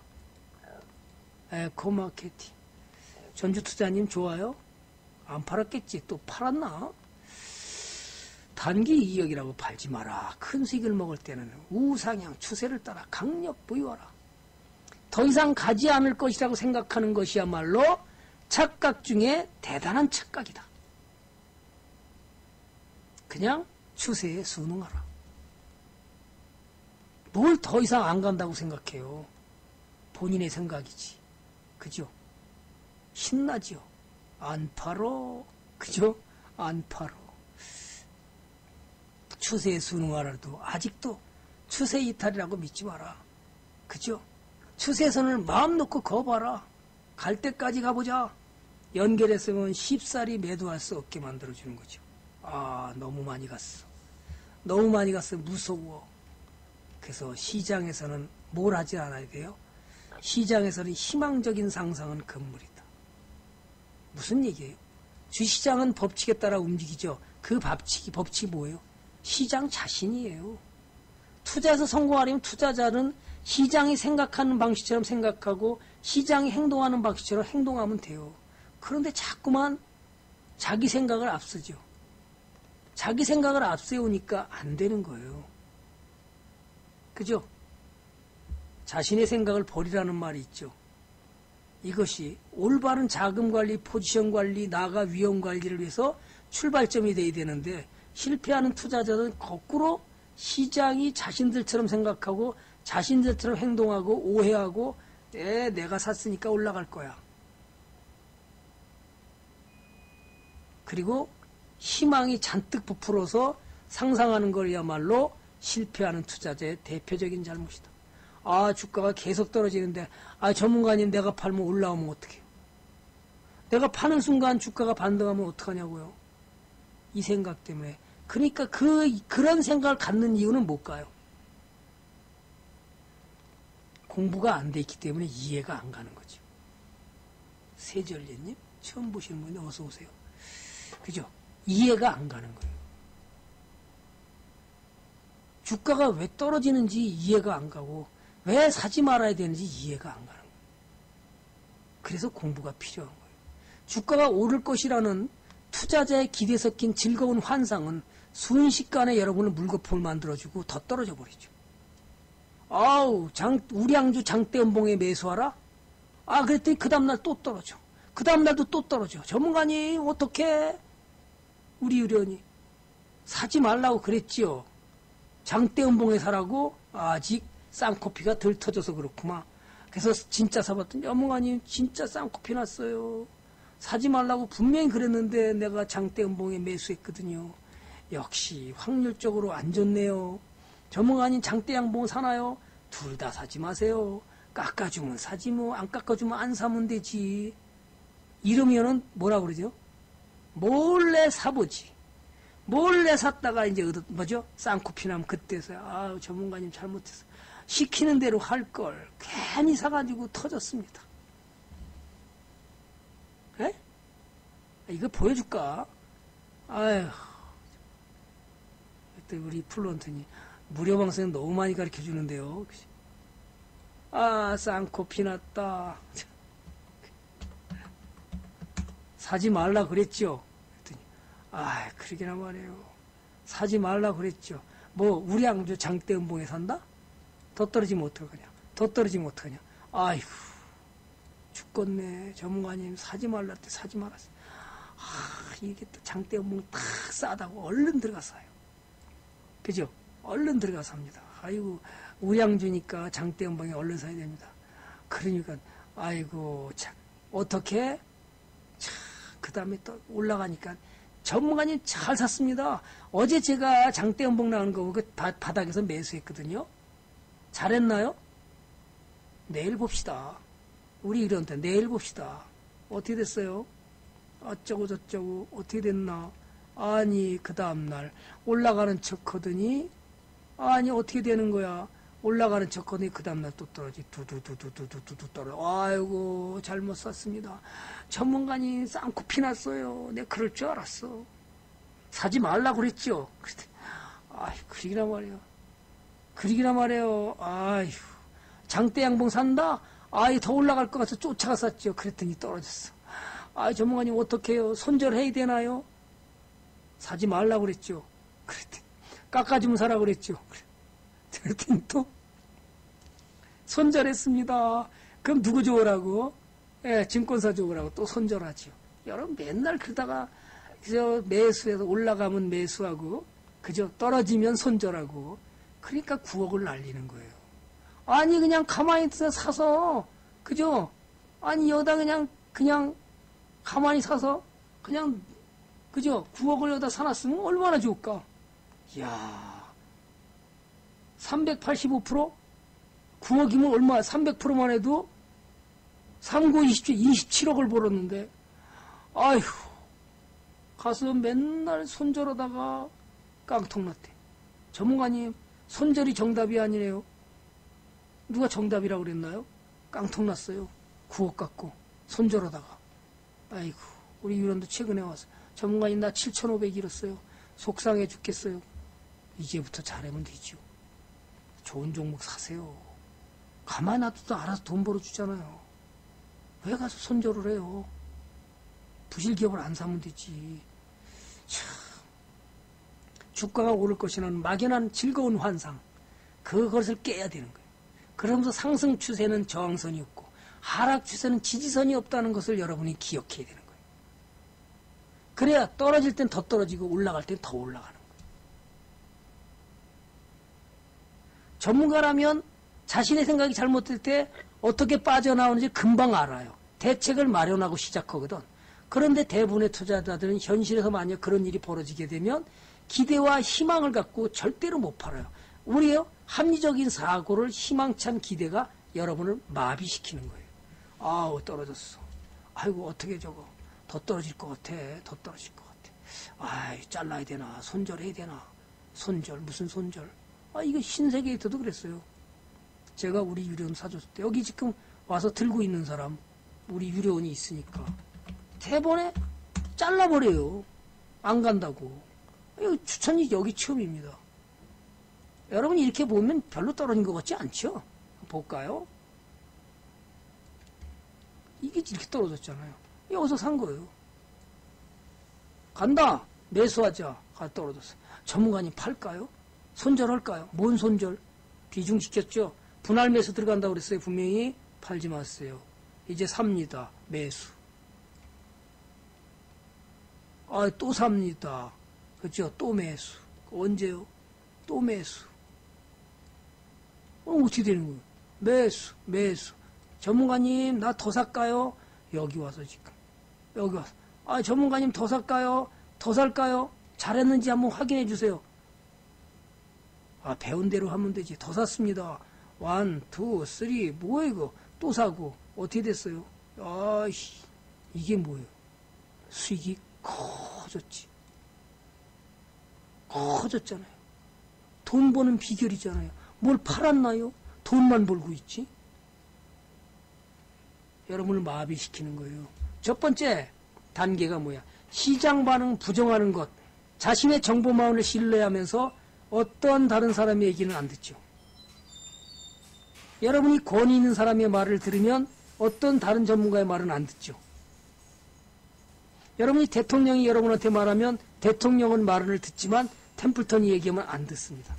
에코마케팅. 전주투자님 좋아요? 안 팔았겠지. 또 팔았나? 단기 이익이라고 팔지 마라. 큰 수익을 먹을 때는 우상향 추세를 따라 강력 보유하라. 더 이상 가지 않을 것이라고 생각하는 것이야말로 착각 중에 대단한 착각이다. 그냥 추세에 순응하라. 뭘 더 이상 안 간다고 생각해요. 본인의 생각이지. 그죠? 신나지요. 안 팔어. 그죠? 안 팔어. 추세에 순응하라도 아직도 추세 이탈이라고 믿지 마라. 그죠? 추세선을 마음 놓고 거봐라. 갈 때까지 가보자. 연결했으면 쉽사리 매도할 수 없게 만들어주는 거죠. 아, 너무 많이 갔어. 너무 많이 갔어. 무서워. 그래서 시장에서는 뭘 하지 않아야 돼요? 시장에서는 희망적인 상상은 금물이다. 무슨 얘기예요? 주시장은 법칙에 따라 움직이죠. 그 법칙이 뭐예요? 시장 자신이에요. 투자에서 성공하려면 투자자는 시장이 생각하는 방식처럼 생각하고 시장이 행동하는 방식처럼 행동하면 돼요. 그런데 자꾸만 자기 생각을 앞서죠. 자기 생각을 앞세우니까 안 되는 거예요. 그죠? 자신의 생각을 버리라는 말이 있죠. 이것이 올바른 자금 관리, 포지션 관리, 나아가 위험 관리를 위해서 출발점이 돼야 되는데 실패하는 투자자들은 거꾸로 시장이 자신들처럼 생각하고 자신들처럼 행동하고 오해하고 내가 샀으니까 올라갈 거야. 그리고 희망이 잔뜩 부풀어서 상상하는 걸야말로 실패하는 투자자의 대표적인 잘못이다. 아, 주가가 계속 떨어지는데, 아, 전문가님 내가 팔면 올라오면 어떡해요? 내가 파는 순간 주가가 반등하면 어떡하냐고요? 이 생각 때문에. 그러니까 그런 생각을 갖는 이유는 뭘까요? 공부가 안 돼 있기 때문에 이해가 안 가는 거죠. 세절례님? 처음 보시는 분이 어서 오세요. 그죠? 이해가 안 가는 거예요. 주가가 왜 떨어지는지 이해가 안 가고, 왜 사지 말아야 되는지 이해가 안 가는 거예요. 그래서 공부가 필요한 거예요. 주가가 오를 것이라는 투자자의 기대 섞인 즐거운 환상은 순식간에 여러분을 물거품을 만들어주고 더 떨어져 버리죠. 아우, 우량주 장대음봉에 매수하라? 아, 그랬더니 그 다음날 또 떨어져. 그 다음날도 또 떨어져. 전문가님, 어떡해? 우리 의뢰원이. 사지 말라고 그랬지요. 장대음봉에 사라고? 아직 쌍코피가 덜 터져서 그렇구만. 그래서 진짜 사봤더니, 전문가님, 진짜 쌍코피 났어요. 사지 말라고 분명히 그랬는데 내가 장대음봉에 매수했거든요. 역시 확률적으로 안 좋네요. 전문가님 장대양봉 사나요? 둘 다 사지 마세요. 깎아주면 사지 뭐, 안 깎아주면 안 사면 되지. 이러면은 뭐라 그러죠? 몰래 사보지. 몰래 샀다가 이제 뭐죠? 쌍코피 나면 그때서야 아, 전문가님 잘못했어. 시키는 대로 할 걸 괜히 사가지고 터졌습니다. 에? 이거 보여줄까? 아휴. 그때 우리 플런트니 무료 방송 너무 많이 가르쳐 주는데요. 아, 쌍코피 났다. 사지 말라 그랬죠. 그랬더니 아, 그러기나 말이에요. 사지 말라 그랬죠. 뭐 우량주 장대음봉에 산다? 더 떨어지면 어떡하냐? 더 떨어지면 어떡하냐? 아이고, 죽겠네. 전문가님 사지 말라 때 사지 말았어. 아, 이게 또 장대음봉 딱 싸다고 얼른 들어가서요. 그죠? 얼른 들어가서 합니다. 아이고, 우량주니까 장대음봉에 얼른 사야 됩니다. 그러니까 아이고 참 어떻게? 참, 그 다음에 또 올라가니까 전문가님 잘 샀습니다. 어제 제가 장대음봉 나오는 거 그 바닥에서 매수했거든요. 잘했나요? 내일 봅시다. 우리 이런데 내일 봅시다. 어떻게 됐어요? 어쩌고 저쩌고 어떻게 됐나? 아니 그 다음날 올라가는 척 하더니 아니 어떻게 되는 거야? 올라가는 척 하더니 그 다음날 또 떨어지 두두두두두두두 떨어져. 아이고 잘못 샀습니다. 전문가님 쌍코피 났어요. 내가 그럴 줄 알았어. 사지 말라 그랬죠. 아이 그러기나 말이야. 그러기나 말이에요. 아휴 장대양봉 산다? 아이 더 올라갈 것 같아서 쫓아가 샀죠. 그랬더니 떨어졌어. 아 전문가님 어떡해요? 손절해야 되나요? 사지 말라 그랬죠. 그랬더니 깎아주면 사라 그랬죠. 그랬더니 또 손절했습니다. 그럼 누구 좋으라고? 예, 증권사 좋으라고 또 손절하죠. 여러분 맨날 그러다가 그저 매수해서 올라가면 매수하고 그저 떨어지면 손절하고 그러니까 9억을 날리는 거예요. 아니 그냥 가만히 사서 그죠? 아니 여기다 그냥 가만히 사서 그냥 그죠? 9억을 여기다 사놨으면 얼마나 좋을까? 이야 385%? 9억이면 얼마 300%만 해도 39, 27억을 벌었는데 아휴 가서 맨날 손절하다가 깡통 났대. 전문가님 손절이 정답이 아니래요. 누가 정답이라고 그랬나요? 깡통 났어요. 9억 갖고 손절하다가. 아이고 우리 유런도 최근에 와서 전문가님 나 7,500 잃었어요. 속상해 죽겠어요. 이제부터 잘하면 되죠. 좋은 종목 사세요. 가만히 놔둬도 알아서 돈 벌어주잖아요. 왜 가서 손절을 해요? 부실기업을 안 사면 되지. 참, 주가가 오를 것이라는 막연한 즐거운 환상, 그것을 깨야 되는 거예요. 그러면서 상승 추세는 저항선이 없고 하락 추세는 지지선이 없다는 것을 여러분이 기억해야 되는 거예요. 그래야 떨어질 땐 더 떨어지고 올라갈 땐 더 올라가는 거예요. 전문가라면 자신의 생각이 잘못될 때 어떻게 빠져나오는지 금방 알아요. 대책을 마련하고 시작하거든. 그런데 대부분의 투자자들은 현실에서 만약 그런 일이 벌어지게 되면 기대와 희망을 갖고 절대로 못 팔아요. 우리요, 합리적인 사고를 희망찬 기대가 여러분을 마비시키는 거예요. 아우, 떨어졌어. 아이고, 어떻게 저거. 더 떨어질 것 같아. 더 떨어질 것 같아. 아이, 잘라야 되나. 손절해야 되나. 손절, 무슨 손절. 아, 이거 신세계에서도 그랬어요. 제가 우리 유료원 사줬을 때, 여기 지금 와서 들고 있는 사람, 우리 유료원이 있으니까. 대번에 잘라버려요. 안 간다고. 이거 추천이 여기 처음입니다. 여러분 이렇게 보면 별로 떨어진 것 같지 않죠? 볼까요? 이게 이렇게 떨어졌잖아요. 여기서 산 거예요. 간다. 매수하자. 가 떨어졌어. 전문가님 팔까요? 손절할까요? 뭔 손절? 비중시켰죠? 분할 매수 들어간다고 그랬어요. 분명히 팔지 마세요. 이제 삽니다. 매수. 아, 또 삽니다. 그죠? 또 매수. 언제요? 또 매수. 어떻게 되는 거예요? 매수, 매수. 전문가님, 나 더 살까요? 여기 와서 지금. 여기 와서. 아, 전문가님 더 살까요? 더 살까요? 잘했는지 한번 확인해 주세요. 아, 배운 대로 하면 되지. 더 샀습니다. 1, 2, 3. 뭐야, 이거? 또 사고. 어떻게 됐어요? 아이씨. 이게 뭐예요? 수익이 커졌지. 커졌잖아요. 돈 버는 비결이잖아요. 뭘 팔았나요? 돈만 벌고 있지. 여러분을 마비시키는 거예요. 첫 번째 단계가 뭐야? 시장 반응 부정하는 것. 자신의 정보망을 신뢰하면서 어떠한 다른 사람의 얘기는 안 듣죠. 여러분이 권위 있는 사람의 말을 들으면 어떤 다른 전문가의 말은 안 듣죠. 여러분이 대통령이 여러분한테 말하면 대통령은 말을 듣지만 템플턴이 얘기하면 안 듣습니다.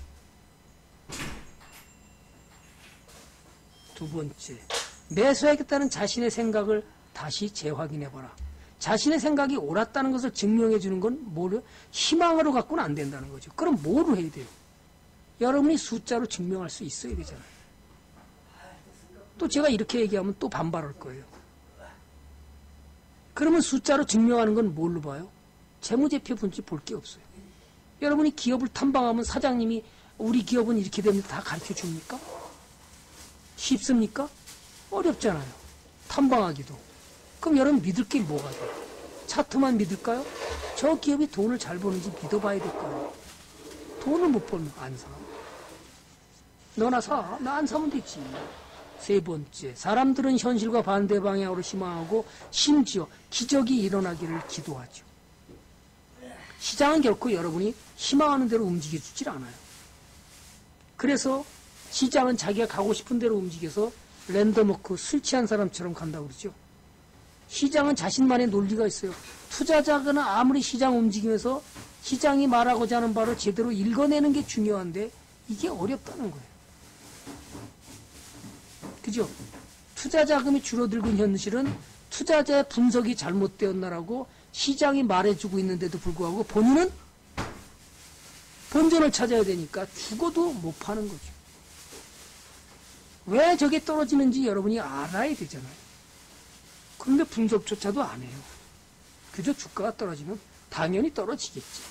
두 번째, 매수하겠다는 자신의 생각을 다시 재확인해봐라. 자신의 생각이 옳았다는 것을 증명해주는 건 뭐를 희망으로 갖고는 안 된다는 거죠. 그럼 뭐로 해야 돼요? 여러분이 숫자로 증명할 수 있어야 되잖아요. 또 제가 이렇게 얘기하면 또 반발할 거예요. 그러면 숫자로 증명하는 건 뭘로 봐요? 재무제표 본지 볼 게 없어요. 여러분이 기업을 탐방하면 사장님이 우리 기업은 이렇게 됩니다. 다 가르쳐 줍니까? 쉽습니까? 어렵잖아요. 탐방하기도. 그럼 여러분 믿을 게 뭐가 돼요? 차트만 믿을까요? 저 기업이 돈을 잘 버는지 믿어봐야 될까요? 돈을 못 벌면 안 사. 너나 사. 나 안 사면 되지. 세 번째, 사람들은 현실과 반대 방향으로 희망하고 심지어 기적이 일어나기를 기도하죠. 시장은 결코 여러분이 희망하는 대로 움직여주질 않아요. 그래서 시장은 자기가 가고 싶은 대로 움직여서 랜덤워크 술 취한 사람처럼 간다고 그러죠. 시장은 자신만의 논리가 있어요. 투자자는 아무리 시장 움직이면서 시장이 말하고자 하는 바를 제대로 읽어내는 게 중요한데 이게 어렵다는 거예요. 그죠? 투자 자금이 줄어들고 있는 현실은 투자자의 분석이 잘못되었나라고 시장이 말해주고 있는데도 불구하고 본인은 본전을 찾아야 되니까 죽어도 못 파는 거죠. 왜 저게 떨어지는지 여러분이 알아야 되잖아요. 그런데 분석조차도 안 해요. 그저 주가가 떨어지면 당연히 떨어지겠지.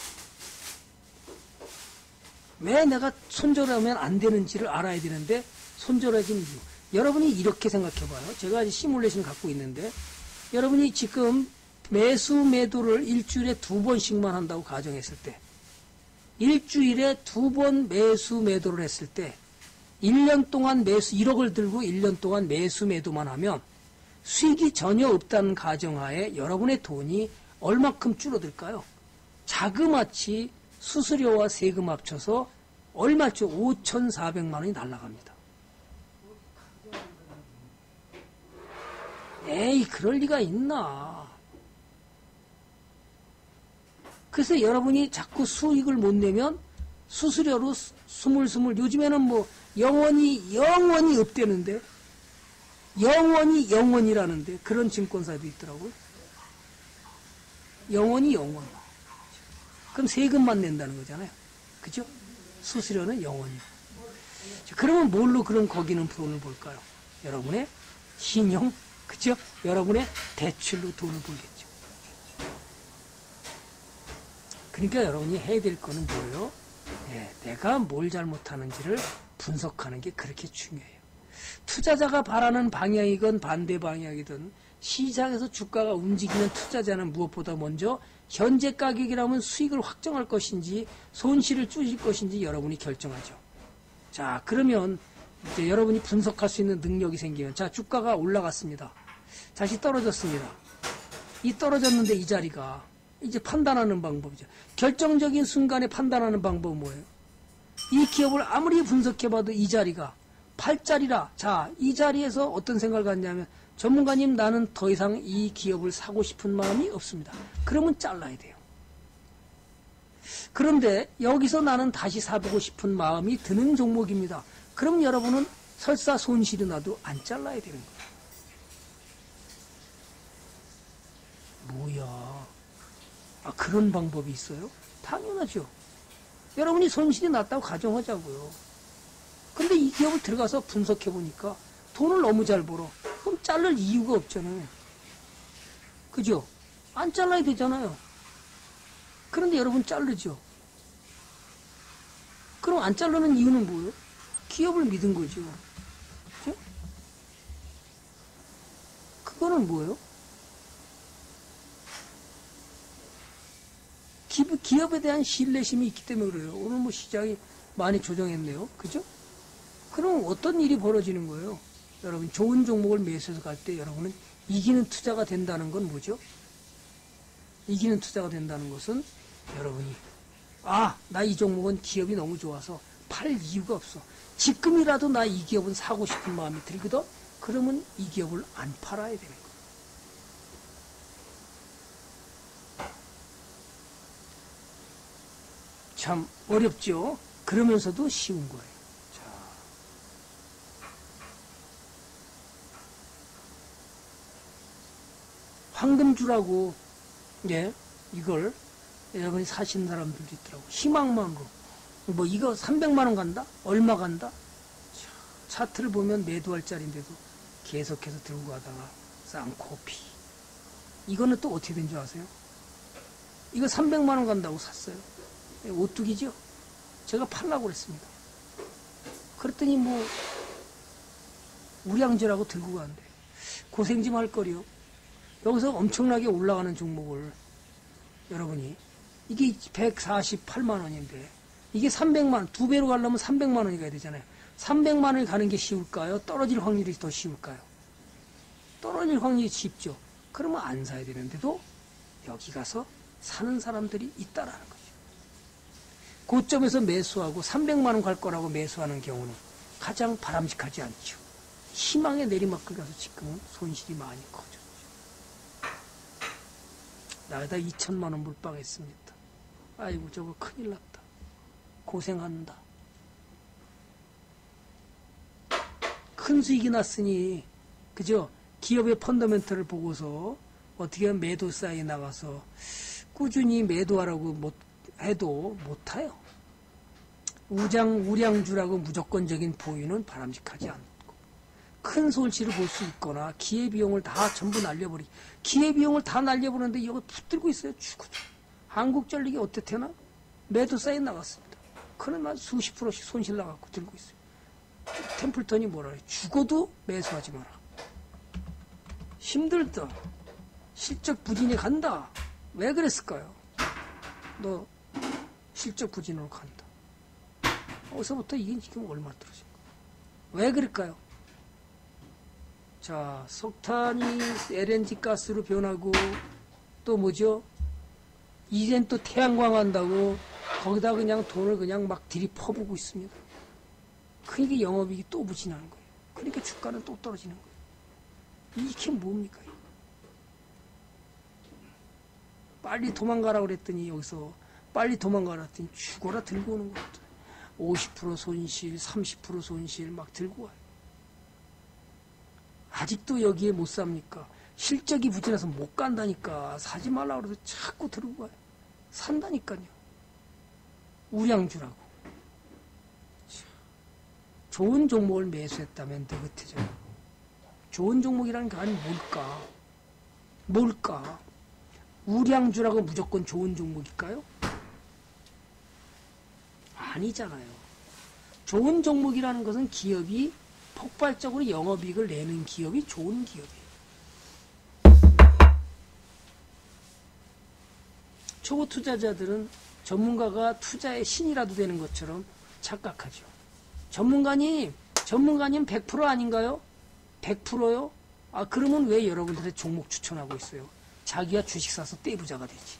왜 내가 손절하면 안 되는지를 알아야 되는데 손절해진 이유. 여러분이 이렇게 생각해봐요. 제가 아직 시뮬레이션을 갖고 있는데 여러분이 지금 매수 매도를 일주일에 2번씩만 한다고 가정했을 때 일주일에 2번 매수 매도를 했을 때 1년 동안 매수 1억을 들고 1년 동안 매수 매도만 하면 수익이 전혀 없다는 가정하에 여러분의 돈이 얼마큼 줄어들까요? 자그마치 수수료와 세금 합쳐서 얼마죠? 5,400만 원이 날아갑니다. 에이, 그럴 리가 있나. 그래서 여러분이 자꾸 수익을 못 내면 수수료로 스물스물, 요즘에는 뭐 영원히 없대는데, 영원이라는데, 그런 증권사도 있더라고요. 영원히. 그럼 세금만 낸다는 거잖아요. 그죠? 수수료는 영원히. 그러면 뭘로 그럼 거기는 돈을 벌까요? 여러분의 신용, 그죠? 여러분의 대출로 돈을 벌겠죠. 그러니까 여러분이 해야 될 거는 뭐예요? 예, 내가 뭘 잘못하는지를 분석하는 게 그렇게 중요해요. 투자자가 바라는 방향이건 반대 방향이든 시장에서 주가가 움직이는 투자자는 무엇보다 먼저 현재 가격이라면 수익을 확정할 것인지 손실을 줄일 것인지 여러분이 결정하죠. 자, 그러면 이제 여러분이 분석할 수 있는 능력이 생기면, 자, 주가가 올라갔습니다. 다시 떨어졌습니다. 이 떨어졌는데 이 자리가 이제 판단하는 방법이죠. 결정적인 순간에 판단하는 방법은 뭐예요? 이 기업을 아무리 분석해봐도 이 자리가 8자리라. 자, 이 자리에서 어떤 생각을 갖냐면, 전문가님, 나는 더 이상 이 기업을 사고 싶은 마음이 없습니다. 그러면 잘라야 돼요. 그런데 여기서 나는 다시 사보고 싶은 마음이 드는 종목입니다. 그럼 여러분은 설사 손실이 나도 안 잘라야 되는 거예요. 뭐야? 아, 그런 방법이 있어요? 당연하죠. 여러분이 손실이 났다고 가정하자고요. 근데 이 기업을 들어가서 분석해보니까 돈을 너무 잘 벌어. 그럼 자를 이유가 없잖아요. 그죠? 안 잘라야 되잖아요. 그런데 여러분 자르죠. 그럼 안 자르는 이유는 뭐예요? 기업을 믿은 거죠. 그죠? 그거는 뭐예요? 기업에 대한 신뢰심이 있기 때문에 그래요. 오늘 뭐 시장이 많이 조정했네요. 그죠? 그럼 어떤 일이 벌어지는 거예요? 여러분, 좋은 종목을 매수해서 갈 때 여러분은 이기는 투자가 된다는 건 뭐죠? 이기는 투자가 된다는 것은 여러분이, 아, 나 이 종목은 기업이 너무 좋아서 팔 이유가 없어. 지금이라도 나 이 기업은 사고 싶은 마음이 들거든? 그러면 이 기업을 안 팔아야 되는 거예요. 참 어렵죠? 그러면서도 쉬운 거예요. 자, 황금주라고, 예, 이걸 여러분이 사시는 사람들도 있더라고. 희망만으로. 뭐 이거 300만원 간다? 얼마 간다? 차트를 보면 매도할 자리인데도 계속해서 들고 가다가 쌍코피. 이거는 또 어떻게 된 줄 아세요? 이거 300만원 간다고 샀어요. 오뚜기죠? 제가 팔라고 그랬습니다. 그랬더니 뭐 우량주라고 들고 가는데 고생 좀 할 거리요. 여기서 엄청나게 올라가는 종목을 여러분이, 이게 148만 원인데 이게 300만, 두 배로 가려면 300만 원이 가야 되잖아요. 300만 원이 가는 게 쉬울까요? 떨어질 확률이 더 쉬울까요? 떨어질 확률이 쉽죠. 그러면 안 사야 되는데도 여기 가서 사는 사람들이 있다라는 거죠. 고점에서 매수하고 300만 원 갈 거라고 매수하는 경우는 가장 바람직하지 않죠. 희망의 내리막길 가서 지금은 손실이 많이 커졌죠. 나에다 2천만 원 물방했습니다. 아이고, 저거 큰일 났다. 고생한다. 큰 수익이 났으니, 그죠? 기업의 펀더멘털을 보고서 어떻게 하면 매도 사이에 나가서 꾸준히 매도하라고 해도 못해요. 우량주라고 무조건적인 보유는 바람직하지 않고, 큰 손실을 볼 수 있거나 기회비용을 다 전부 날려버리기. 기회비용을 다 날려버리는데 이거 붙들고 있어요. 죽어죠. 한국전력이 어땠대나? 매도 사이에 나갔습니다. 그러면 수십 프로씩 손실 나갖고 들고 있어요. 템플턴이 뭐라 그래? 죽어도 매수하지 마라. 힘들다. 실적 부진에 간다. 왜 그랬을까요? 너 실적 부진으로 간다. 어디서부터 이게 지금 얼마 떨어진 거야? 왜 그럴까요? 자, 석탄이 LNG 가스로 변하고, 또 뭐죠? 이젠 또 태양광 한다고 거기다 그냥 돈을 그냥 막 들이퍼부고 있습니다. 그러니까 영업이익이 또 부진하는 거예요. 그러니까 주가는 또 떨어지는 거예요. 이게 뭡니까? 빨리 도망가라 그랬더니 여기서 빨리 도망가라 했더니 죽어라 들고 오는 것 같아요. 50% 손실, 30% 손실 막 들고 와요. 아직도 여기에 못 삽니까? 실적이 부진해서 못 간다니까. 사지 말라고 그래서 자꾸 들고 와요. 산다니까요. 우량주라고. 좋은 종목을 매수했다면 느긋해져요. 좋은 종목이라는 게 아니 뭘까? 우량주라고 무조건 좋은 종목일까요? 아니잖아요. 좋은 종목이라는 것은 기업이 폭발적으로 영업이익을 내는 기업이 좋은 기업이에요. 초보 투자자들은 전문가가 투자의 신이라도 되는 것처럼 착각하죠. 전문가님 100% 아닌가요? 100%요? 아, 그러면 왜 여러분들의 종목 추천하고 있어요? 자기가 주식 사서 떼부자가 되지.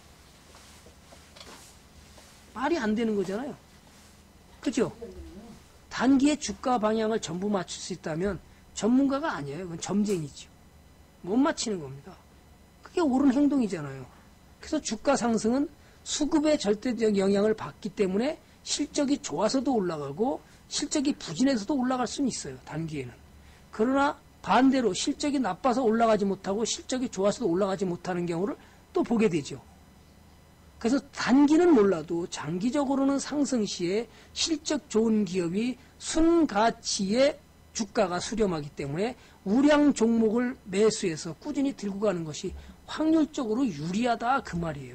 말이 안 되는 거잖아요. 그죠? 단기의 주가 방향을 전부 맞출 수 있다면 전문가가 아니에요. 그건 점쟁이죠. 못 맞히는 겁니다. 그게 옳은 행동이잖아요. 그래서 주가 상승은 수급의 절대적 영향을 받기 때문에 실적이 좋아서도 올라가고 실적이 부진해서도 올라갈 수는 있어요. 단기에는. 그러나 반대로 실적이 나빠서 올라가지 못하고 실적이 좋아서도 올라가지 못하는 경우를 또 보게 되죠. 그래서 단기는 몰라도 장기적으로는 상승 시에 실적 좋은 기업이 순가치의 주가가 수렴하기 때문에 우량 종목을 매수해서 꾸준히 들고 가는 것이 확률적으로 유리하다 그 말이에요.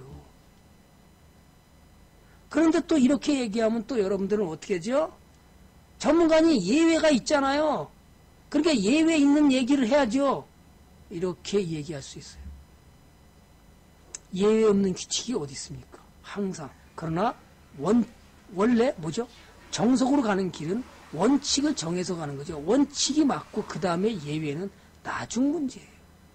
그런데 또 이렇게 얘기하면 또 여러분들은 어떻게 하죠? 전문가니 예외가 있잖아요. 그러니까 예외 있는 얘기를 해야죠. 이렇게 얘기할 수 있어요. 예외 없는 규칙이 어디 있습니까? 항상. 그러나 원래 뭐죠? 정석으로 가는 길은 원칙을 정해서 가는 거죠. 원칙이 맞고 그 다음에 예외는 나중 문제예요.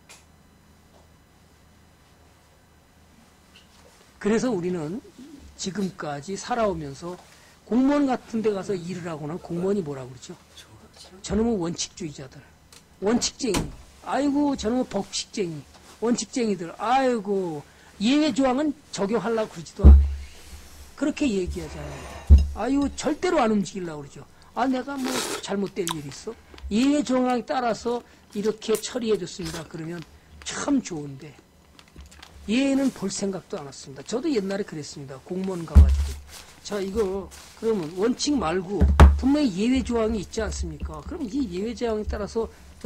그래서 우리는 지금까지 살아오면서 공무원 같은 데 가서 일을 하고는 공무원이 뭐라고 그러죠? 저놈은 원칙주의자들. 원칙쟁이. 아이고 저놈은 법칙쟁이. 원칙쟁이들. 아이고 예외 조항은 적용하려고 그러지도 않아요. 그렇게 얘기하잖아요. 아유 절대로 안 움직이려고 그러죠. 아 내가 뭐 잘못될 일이 있어? 예외 조항에 따라서 이렇게 처리해 줬습니다. 그러면 참 좋은데 예외는 볼 생각도 안 했습니다. 저도 옛날에 그랬습니다. 공무원 가가지고 자 이거 그러면 원칙 말고 분명히 예외 조항이 있지 않습니까? 그럼 이 예외 조항에 따라서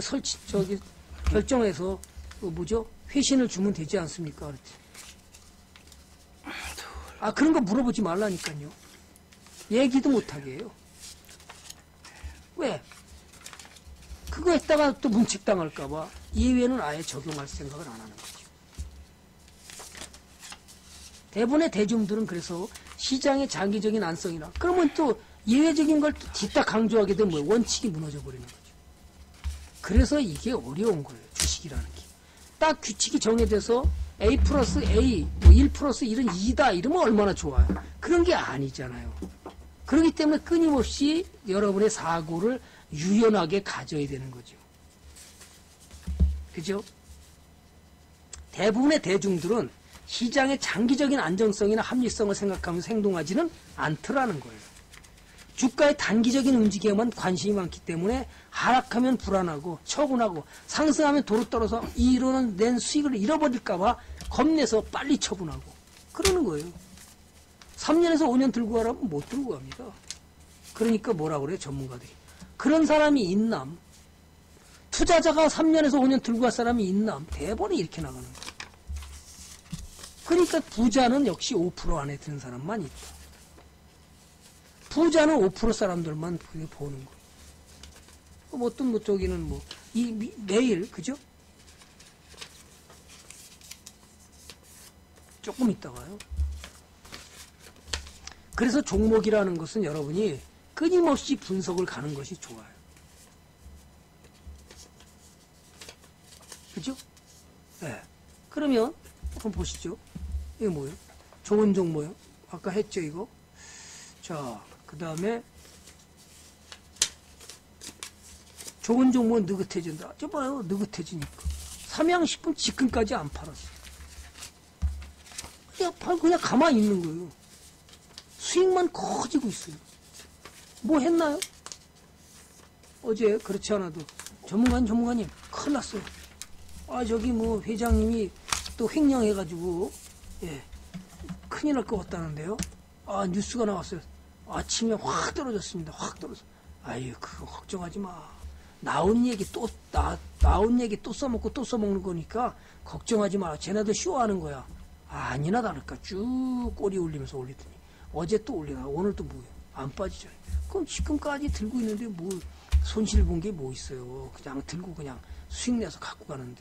결정해서 뭐죠? 회신을 주면 되지 않습니까? 그렇지. 아 그런 거 물어보지 말라니까요. 얘기도 못하게 해요. 왜? 그거 했다가 또 문책당할까봐 예외는 아예 적용할 생각을 안 하는 거죠. 대부분의 대중들은 그래서 시장의 장기적인 안성이나 그러면 또 예외적인 걸 또 뒤따 강조하게 되면 뭐예요? 원칙이 무너져 버리는 거죠. 그래서 이게 어려운 거예요. 주식이라는 게. 딱 규칙이 정해져서 A 플러스 A, 뭐 1 플러스 1은 2다 이러면 얼마나 좋아요. 그런 게 아니잖아요. 그렇기 때문에 끊임없이 여러분의 사고를 유연하게 가져야 되는 거죠. 그죠? 대부분의 대중들은 시장의 장기적인 안정성이나 합리성을 생각하면서 행동하지는 않더라는 거예요. 주가의 단기적인 움직임에만 관심이 많기 때문에 하락하면 불안하고 처분하고 상승하면 도로 떨어서 이로는 낸 수익을 잃어버릴까봐 겁내서 빨리 처분하고 그러는 거예요. 3년에서 5년 들고 가라면 못 들고 갑니다. 그러니까 뭐라 그래요 전문가들이. 그런 사람이 있남. 투자자가 3년에서 5년 들고 갈 사람이 있남. 대본이 이렇게 나가는 거예요. 그러니까 부자는 역시 5% 안에 드는 사람만 있다. 부자는 5% 사람들만 보는 거예요. 어떤 뭐 저기는 뭐 매일 그죠? 조금 있다가요. 그래서 종목이라는 것은 여러분이 끊임없이 분석을 가는 것이 좋아요. 그죠? 네. 그러면 한번 보시죠. 이거 뭐예요? 좋은 종목이요? 아까 했죠 이거? 자, 그 다음에 좋은 종목은 느긋해진다. 저 봐요. 느긋해지니까. 삼양식품 지금까지 안 팔았어. 그냥 가만히 있는 거예요. 수익만 커지고 있어요. 뭐 했나요? 어제 그렇지 않아도 전문가님 큰일 났어요. 아 저기 뭐 회장님이 또 횡령해가지고 예 큰일 날 것 같다는데요. 아 뉴스가 나왔어요. 아침에 확 떨어졌습니다. 확 떨어져. 아유 그거 걱정하지 마. 나온 얘기 또 써먹고 또 써먹는 거니까 걱정하지 마. 쟤네들 쇼하는 거야. 아니나 다를까 쭉 꼬리 올리면서 올리더니 어제 또 올리나 오늘 또 뭐예요? 안 빠지잖아요. 그럼 지금까지 들고 있는데 뭐 손실 본 게 뭐 있어요. 그냥 들고 그냥 수익 내서 갖고 가는데.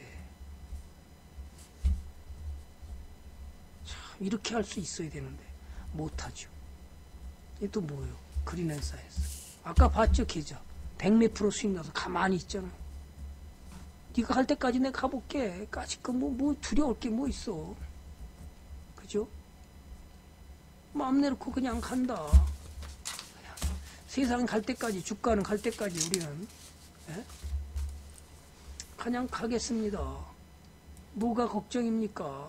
참 이렇게 할 수 있어야 되는데 못하죠. 이게 또 뭐예요? 그린앤사이언스. 아까 봤죠, 계좌. 100몇 프로 수익 나서 가만히 있잖아요. 네가 갈 때까지 내가 가볼게. 까짓 뭐 두려울 게 뭐 있어. 그죠? 마음 내놓고 그냥 간다. 그냥 세상 갈 때까지, 주가는 갈 때까지 우리는 예? 그냥 가겠습니다. 뭐가 걱정입니까?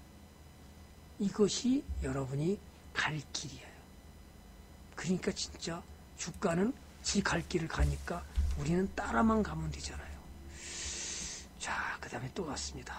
이것이 여러분이 갈 길이에요. 그러니까 진짜 주가는 지 갈 길을 가니까 우리는 따라만 가면 되잖아요. 자, 그 다음에 또 갔습니다.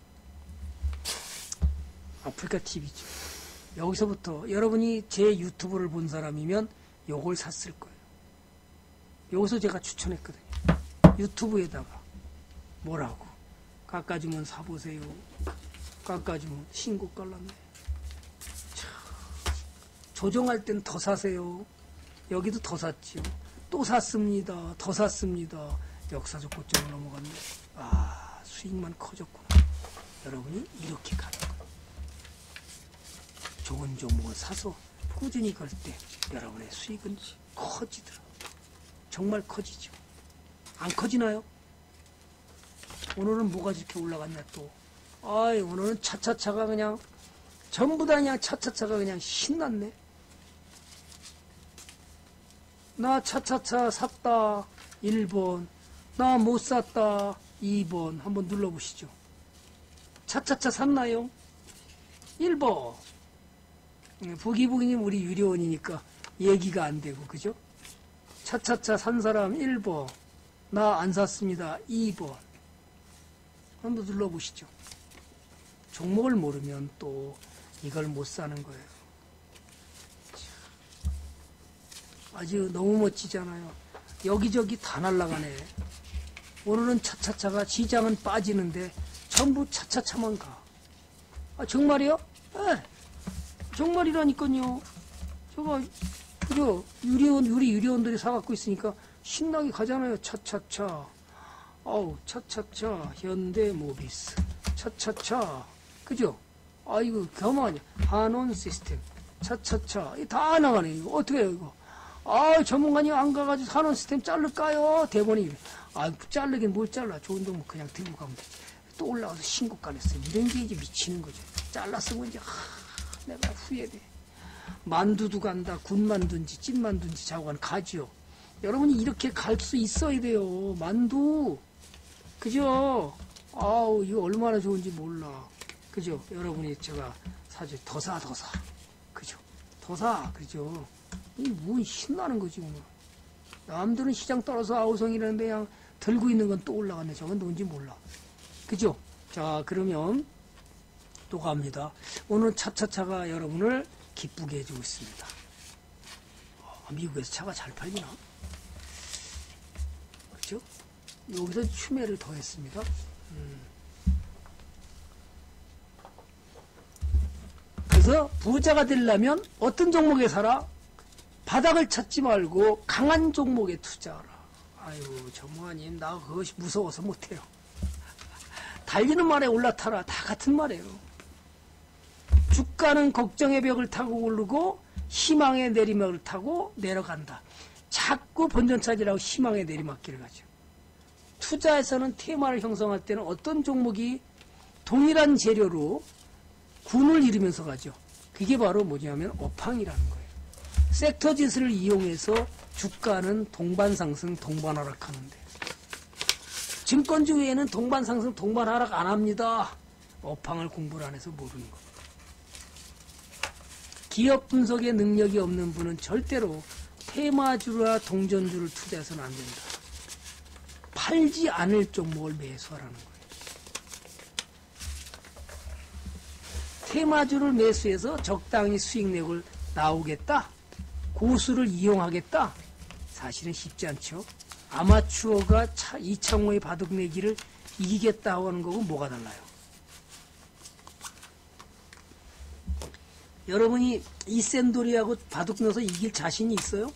아프리카 TV죠. 여기서부터 여러분이 제 유튜브를 본 사람이면 요걸 샀을 거예요. 여기서 제가 추천했거든요. 유튜브에다가 뭐라고 깎아주면 사보세요. 깎아주면 신고 깔랐네. 참, 조정할 땐 더 사세요. 여기도 더 샀지요. 또 샀습니다. 더 샀습니다. 역사적 고점을 넘어갔네. 아, 수익만 커졌구나. 여러분이 이렇게 가는 거예요. 좋은 종목을 사서 꾸준히 갈 때 여러분의 수익은 커지더라. 정말 커지죠. 안 커지나요? 오늘은 뭐가 이렇게 올라갔냐 또. 아이, 오늘은 차차차가 그냥 전부 다 그냥 차차차가 그냥 신났네. 나 차차차 샀다 1번, 나 못 샀다 2번. 한번 눌러보시죠. 차차차 샀나요? 1번. 부기부기님 우리 유료원이니까 얘기가 안 되고, 그죠? 차차차 산 사람 1번, 나 안 샀습니다 2번. 한번 눌러보시죠. 종목을 모르면 또 이걸 못 사는 거예요. 아주 너무 멋지잖아요. 여기저기 다 날아가네. 오늘은 차차차가 시장은 빠지는데 전부 차차차만 가. 아, 정말이요? 네. 정말이라니까요. 저거 그죠? 우리 유리원들이 사갖고 있으니까 신나게 가잖아요. 차차차. 어우, 차차차. 현대모비스. 차차차. 그죠? 아이고, 가만히. 한원 시스템. 차차차. 다 나가네. 이거 어떻게 해요, 이거? 아, 전문가님 안 가가지고 한원 시스템 자를까요? 대본이. 아, 자르긴 뭘 잘라. 좋은 종목 그냥 들고 가면 돼. 또 올라가서 신고가 냈어요. 이런 게 이제 미치는 거죠. 잘랐으면 이제, 내가 후회돼. 만두도 간다. 군만두인지 찐만두인지 자고간 가지요. 여러분이 이렇게 갈 수 있어야 돼요. 만두. 그죠? 아우, 이거 얼마나 좋은지 몰라. 그죠? 여러분이 제가 사죠. 더 사. 그죠? 더 사. 그죠? 이 뭐 신나는 거지, 오늘. 남들은 시장 떨어서 아우성이라는데 그냥 들고 있는 건 또 올라갔네. 저건 뭔지 몰라. 그죠? 자, 그러면 또 갑니다. 오늘 차차차가 여러분을 기쁘게 해주고 있습니다. 미국에서 차가 잘 팔리나? 그죠? 여기서 추매를 더했습니다. 그래서 부자가 되려면 어떤 종목에 살아? 바닥을 찾지 말고 강한 종목에 투자하라. 아이고, 전무관님, 나 그것이 무서워서 못해요. 달리는 말에 올라타라. 다 같은 말이에요. 주가는 걱정의 벽을 타고 오르고 희망의 내리막을 타고 내려간다. 자꾸 본전차지라고 희망의 내리막길을 가죠. 투자에서는 테마를 형성할 때는 어떤 종목이 동일한 재료로 군을 이루면서 가죠. 그게 바로 뭐냐면 업황이라는 거예요. 섹터 지수를 이용해서 주가는 동반상승, 동반하락하는데 증권주 외에는 동반상승, 동반하락 안 합니다. 업황을 공부를 안 해서 모르는 겁니다. 기업 분석의 능력이 없는 분은 절대로 테마주나 동전주를 투자해서는 안 된다. 팔지 않을 종목을 매수하라는 거예요. 테마주를 매수해서 적당히 수익력을 나오겠다. 고수를 이용하겠다. 사실은 쉽지 않죠. 아마추어가 이창호의 바둑내기를 이기겠다고 하는 거고 뭐가 달라요? 여러분이 이 센돌이하고 바둑 넣어서 이길 자신이 있어요?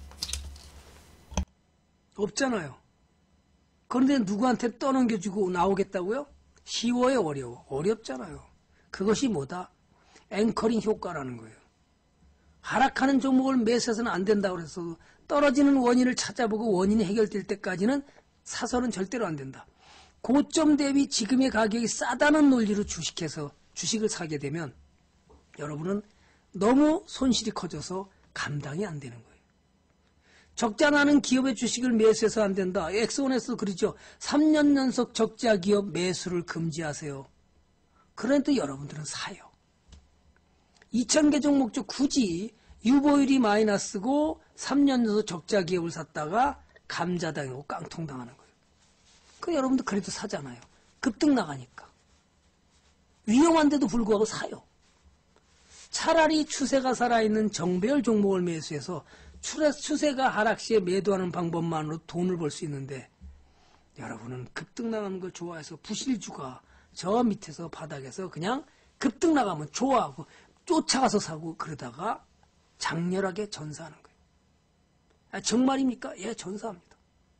없잖아요. 그런데 누구한테 떠넘겨주고 나오겠다고요? 쉬워요, 어려워? 어렵잖아요. 그것이 뭐다? 앵커링 효과라는 거예요. 하락하는 종목을 매수해서는 안 된다고 그래서 떨어지는 원인을 찾아보고 원인이 해결될 때까지는 사서는 절대로 안 된다. 고점 대비 지금의 가격이 싸다는 논리로 주식을 사게 되면 여러분은 너무 손실이 커져서 감당이 안 되는 거예요. 적자 나는 기업의 주식을 매수해서 안 된다. 엑소원에서 그러죠. 3년 연속 적자 기업 매수를 금지하세요. 그런데 여러분들은 사요. 2,000개 종목 중 굳이 유보율이 마이너스고 3년 연속 적자 기업을 샀다가 감자당하고 깡통당하는 거예요. 그 여러분들 그래도 사잖아요. 급등 나가니까. 위험한데도 불구하고 사요. 차라리 추세가 살아있는 정배열 종목을 매수해서 추세가 하락 시에 매도하는 방법만으로 돈을 벌 수 있는데 여러분은 급등 나가는 걸 좋아해서 부실주가 저 밑에서 바닥에서 그냥 급등 나가면 좋아하고 쫓아가서 사고 그러다가 장렬하게 전사하는 거예요. 아, 정말입니까? 예, 전사합니다.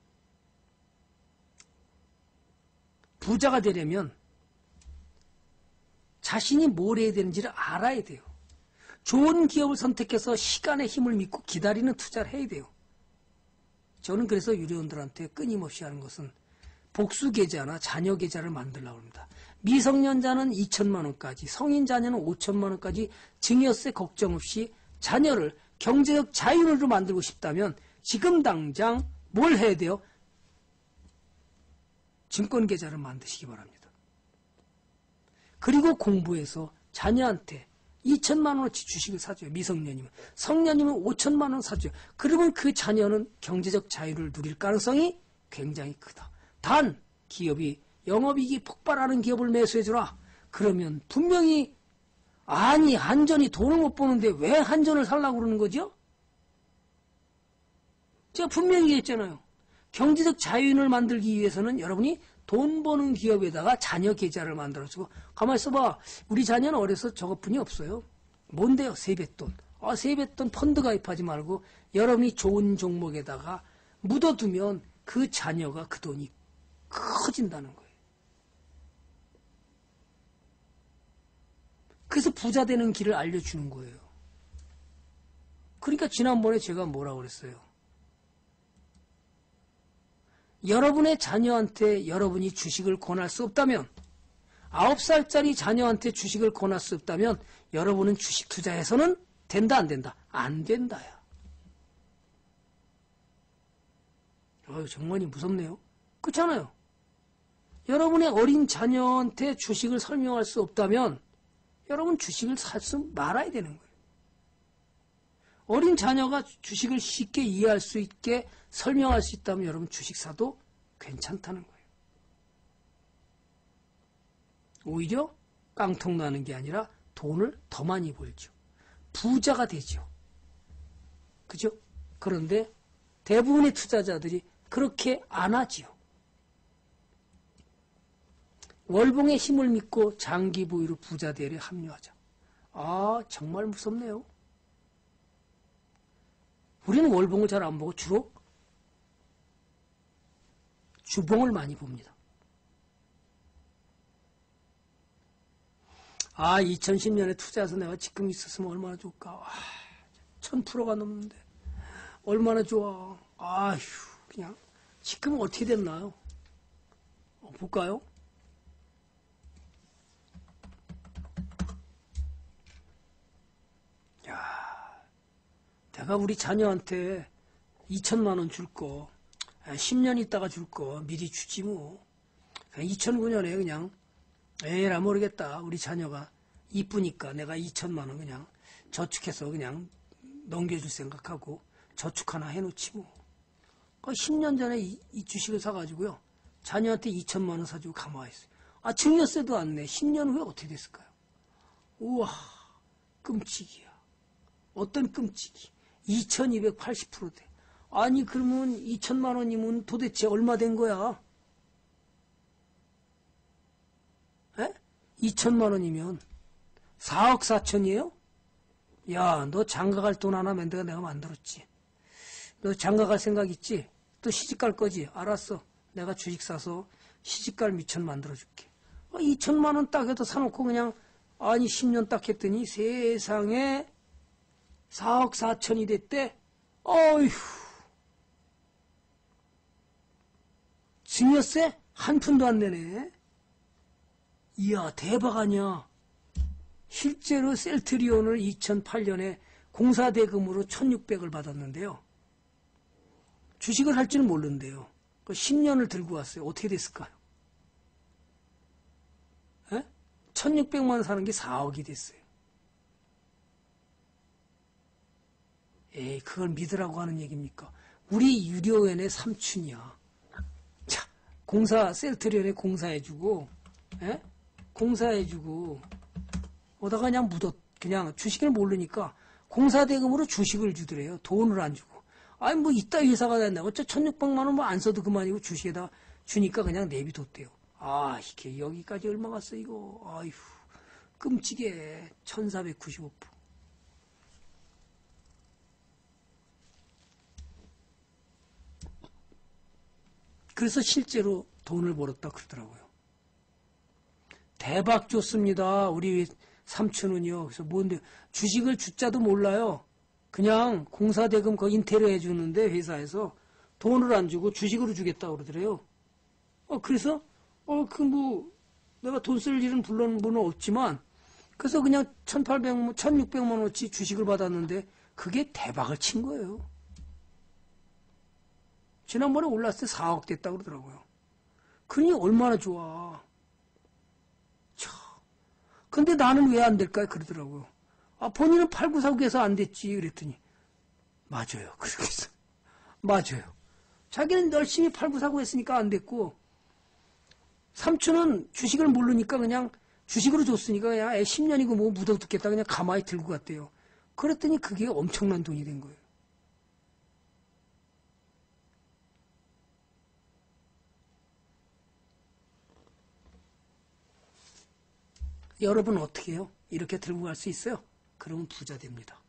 부자가 되려면 자신이 뭘 해야 되는지를 알아야 돼요. 좋은 기업을 선택해서 시간의 힘을 믿고 기다리는 투자를 해야 돼요. 저는 그래서 유료원들한테 끊임없이 하는 것은 복수 계좌나 자녀 계좌를 만들려고 합니다. 미성년자는 2천만 원까지, 성인 자녀는 5천만 원까지 증여세 걱정 없이 자녀를 경제적 자유로 만들고 싶다면 지금 당장 뭘 해야 돼요? 증권 계좌를 만드시기 바랍니다. 그리고 공부해서 자녀한테 2천만 원어치 주식을 사줘요. 미성년이면. 성년이면 5천만 원 사줘요. 그러면 그 자녀는 경제적 자유를 누릴 가능성이 굉장히 크다. 단 기업이 영업이익이 폭발하는 기업을 매수해주라. 그러면 분명히 아니 한전이 돈을 못 버는데 왜 한전을 살라고 그러는 거죠? 제가 분명히 얘기했잖아요. 경제적 자유인을 만들기 위해서는 여러분이 돈 버는 기업에다가 자녀 계좌를 만들어주고 가만히 있어봐. 우리 자녀는 어려서 저것뿐이 없어요. 뭔데요? 세뱃돈. 세뱃돈 펀드 가입하지 말고 여러분이 좋은 종목에다가 묻어두면 그 자녀가 그 돈이 커진다는 거예요. 그래서 부자 되는 길을 알려주는 거예요. 그러니까 지난번에 제가 뭐라고 그랬어요? 여러분의 자녀한테 여러분이 주식을 권할 수 없다면 9살짜리 자녀한테 주식을 권할 수 없다면 여러분은 주식 투자해서는 된다 안 된다? 안 된다야. 정말 무섭네요. 그렇잖아요. 여러분의 어린 자녀한테 주식을 설명할 수 없다면 여러분 주식을 살 수 말아야 되는 거예요. 어린 자녀가 주식을 쉽게 이해할 수 있게 설명할 수 있다면 여러분 주식 사도 괜찮다는 거예요. 오히려 깡통 나는 게 아니라 돈을 더 많이 벌죠. 부자가 되죠. 그죠? 그런데 대부분의 투자자들이 그렇게 안 하지요. 월봉의 힘을 믿고 장기 보유로 부자 대회에 합류하자. 정말 무섭네요. 우리는 월봉을 잘 안 보고 주로 주봉을 많이 봅니다. 2010년에 투자해서 내가 지금 있었으면 얼마나 좋을까. 1000%가 넘는데 얼마나 좋아. 그냥 지금은 어떻게 됐나요? 볼까요? 내가 우리 자녀한테 2천만 원 줄 거, 10년 있다가 줄 거 미리 주지 뭐. 2009년에 그냥 에라 모르겠다. 우리 자녀가 이쁘니까 내가 2천만 원 그냥 저축해서 그냥 넘겨줄 생각하고 저축 하나 해놓지 뭐. 10년 전에 이 주식을 사가지고요. 자녀한테 2천만 원 사주고 가만히 있어요. 증여세도 안 내. 10년 후에 어떻게 됐을까요? 우와, 끔찍이야. 어떤 끔찍이. 2280%대. 그러면 2천만 원이면 도대체 얼마 된 거야? 2천만 원이면 4억 4천이에요? 야, 너 장가갈 돈 하나 내가 만들었지. 너 장가갈 생각 있지? 또 시집갈 거지? 알았어. 내가 주식 사서 시집갈 미천 만들어줄게. 2천만 원 딱 해도 사놓고 그냥, 아니, 10년 딱 했더니 세상에 4억 4천이 됐대? 어휴. 증여세? 한 푼도 안 내네. 이야, 대박 아니야. 실제로 셀트리온을 2008년에 공사대금으로 1,600을 받았는데요. 주식을 할 줄은 모르는데요. 10년을 들고 왔어요. 어떻게 됐을까요? 1,600만 원 사는 게 4억이 됐어요. 에이, 그걸 믿으라고 하는 얘기입니까? 우리 유료원의 삼촌이야. 자, 셀트리온에 공사해주고, 공사해주고, 오다가 그냥 주식을 모르니까 공사대금으로 주식을 주더래요. 돈을 안 주고. 아니, 뭐, 이따위 회사가 됐나. 어째 1,600만 원 뭐 안 써도 그만이고 주식에다 주니까 그냥 내비뒀대요. 아, 이게 여기까지 얼마 갔어, 이거. 아휴, 끔찍해. 1,495%. 그래서 실제로 돈을 벌었다 그러더라고요. 대박 좋습니다. 우리 삼촌은요. 그래서 뭔데, 주식을 주자도 몰라요. 그냥 공사대금 그 인테리어 해주는데 회사에서 돈을 안 주고 주식으로 주겠다고 그러더래요. 그래서 내가 돈 쓸 일은 물론 없지만 그래서 그냥 1,600만 원어치 주식을 받았는데 그게 대박을 친 거예요. 지난번에 올랐을 때 4억 됐다고 그러더라고요. 그러니 얼마나 좋아. 근데 나는 왜 안 될까요? 그러더라고요. 본인은 8949에서 안 됐지. 그랬더니 맞아요. 그러겠어. 맞아요. 자기는 열심히 8949 했으니까 안 됐고 삼촌은 주식을 모르니까 그냥 주식으로 줬으니까 그냥 10년이고 뭐 묻어두겠다 그냥 가만히 들고 갔대요. 그랬더니 그게 엄청난 돈이 된 거예요. 여러분 어떻게 해요? 이렇게 들고 갈 수 있어요? 그러면 부자 됩니다.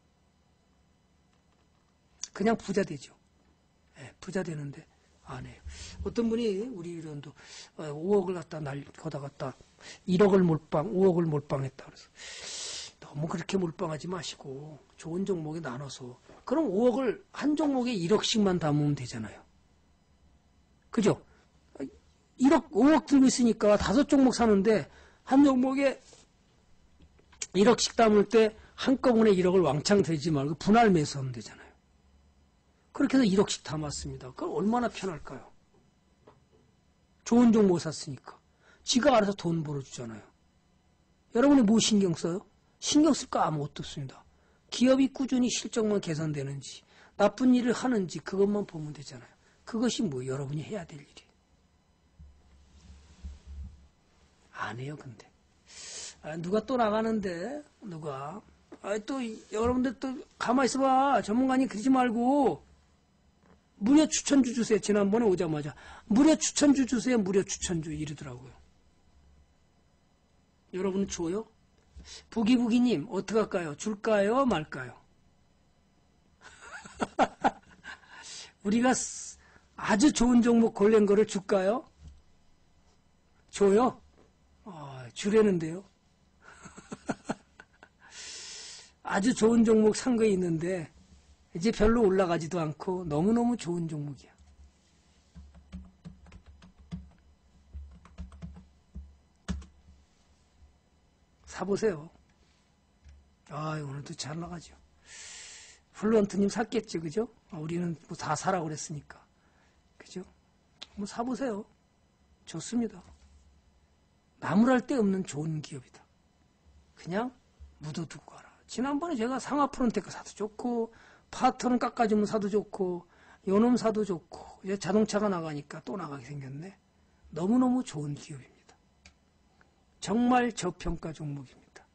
그냥 부자 되죠. 부자 되는데 안 해요. 어떤 분이 우리 이런도 5억을 갖다 거다 갖다 1억을 몰빵, 5억을 몰빵했다 그래서 너무 그렇게 몰빵하지 마시고 좋은 종목에 나눠서 그럼 5억을 한 종목에 1억씩만 담으면 되잖아요. 그죠? 5억 들고 있으니까 5종목 사는데 한 종목에 1억씩 담을 때 한꺼번에 1억을 왕창 들지 말고 분할 매수하면 되잖아요. 그렇게 해서 1억씩 담았습니다. 그럼 얼마나 편할까요? 좋은 종목 샀으니까. 지가 알아서 돈 벌어주잖아요. 여러분이 뭐 신경 써요? 신경 쓸 거 아무것도 없습니다. 기업이 꾸준히 실적만 개선되는지 나쁜 일을 하는지 그것만 보면 되잖아요. 그것이 뭐 여러분이 해야 될 일이에요. 안 해요, 근데. 누가 또 나가는데, 누가. 또, 여러분들 또, 가만히 있어봐. 전문가님 그러지 말고, 무료 추천주 주세요. 지난번에 오자마자. 무료 추천주 주세요. 무료 추천주. 이러더라고요. 여러분은 줘요? 부기부기님, 어떡할까요? 줄까요? 말까요? 우리가 아주 좋은 종목 골란 거를 줄까요? 줘요? 주려는데요. 아주 좋은 종목 산 거 있는데 이제 별로 올라가지도 않고 너무너무 좋은 종목이야. 사보세요. 오늘도 잘 나가죠. 플루언트님 샀겠죠, 그죠? 우리는 뭐 다 사라고 그랬으니까. 그죠? 뭐 사보세요. 좋습니다. 나무랄 데 없는 좋은 기업이다. 그냥 묻어두고 가라. 지난번에 제가 상하프론테크 사도 좋고 파트너 깎아주면 사도 좋고 요놈 사도 좋고 이제 자동차가 나가니까 또 나가게 생겼네. 너무너무 좋은 기업입니다. 정말 저평가 종목입니다.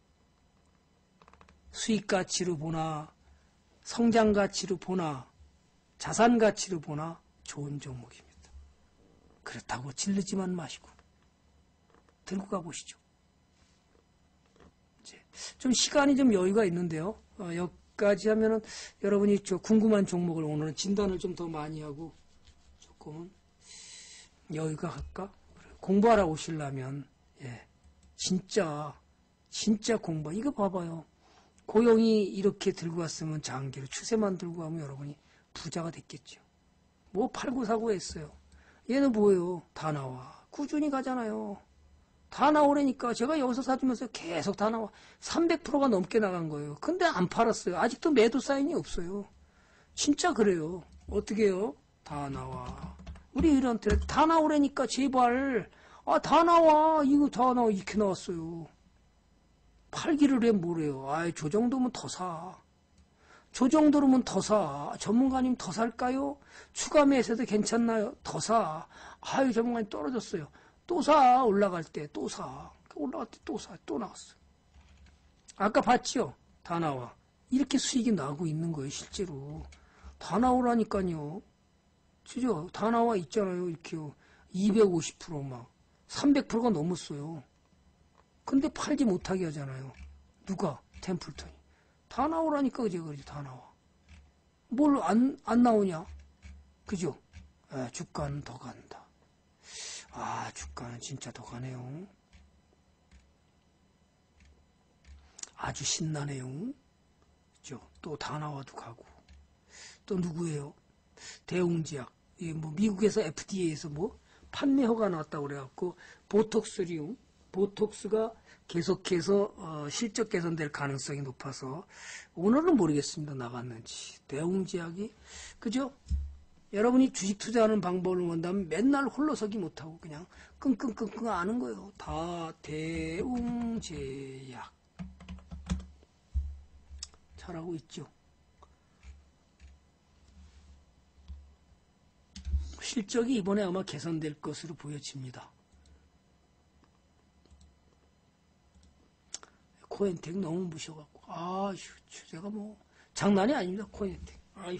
수익 가치로 보나 성장 가치로 보나 자산 가치로 보나 좋은 종목입니다. 그렇다고 질르지만 마시고 들고 가보시죠. 이제 좀 시간이 좀 여유가 있는데요. 여기까지 하면은 여러분이 저 궁금한 종목을 오늘은 진단을 좀 더 많이 하고 조금은 여유가 갈까? 공부하러 오시려면, 예. 진짜 공부. 이거 봐봐요. 고용이 이렇게 들고 왔으면 장기로 추세만 들고 가면 여러분이 부자가 됐겠죠. 뭐 8949 했어요. 얘는 뭐예요? 다 나와. 꾸준히 가잖아요. 다 나오라니까 제가 여기서 사주면서 계속 다 나와. 300%가 넘게 나간 거예요. 근데 안 팔았어요. 아직도 매도 사인이 없어요. 진짜 그래요. 어떻게 해요? 다 나와. 우리 일한테 다 나오라니까 제발. 다 나와. 이거 다 나와. 이렇게 나왔어요. 팔기를 해 뭐래요. 저 정도면 더 사. 저 정도로면 더 사. 전문가님 더 살까요? 추가 매수해도 괜찮나요? 더 사. 전문가님 떨어졌어요. 또 사. 올라갈 때 또 사. 올라갈 때 또 사. 또 나왔어. 아까 봤죠? 다 나와. 이렇게 수익이 나고 있는 거예요, 실제로. 다 나오라니까요. 그죠? 다 나와 있잖아요, 이렇게요. 250% 막. 300%가 넘었어요. 근데 팔지 못하게 하잖아요. 누가? 템플턴이. 다 나오라니까, 그죠? 다 나와. 뭘 안 나오냐? 그죠? 주가는 더 간다. 주가는 진짜 더 가네요. 아주 신나네요. 그죠? 또 다 나와도 가고. 또 누구예요? 대웅제약. 미국에서 FDA에서 판매 허가 나왔다고 그래갖고, 보톡스리움. 보톡스가 계속해서 실적 개선될 가능성이 높아서 오늘은 모르겠습니다. 나갔는지. 대웅제약이 그죠? 여러분이 주식 투자하는 방법을 본다면 맨날 홀로서기 못하고 그냥 끙끙끙끙 아는 거예요. 다 대웅제약 잘하고 있죠. 실적이 이번에 아마 개선될 것으로 보여집니다. 코엔텍 너무 무셔갖고, 제가 장난이 아닙니다, 코엔텍.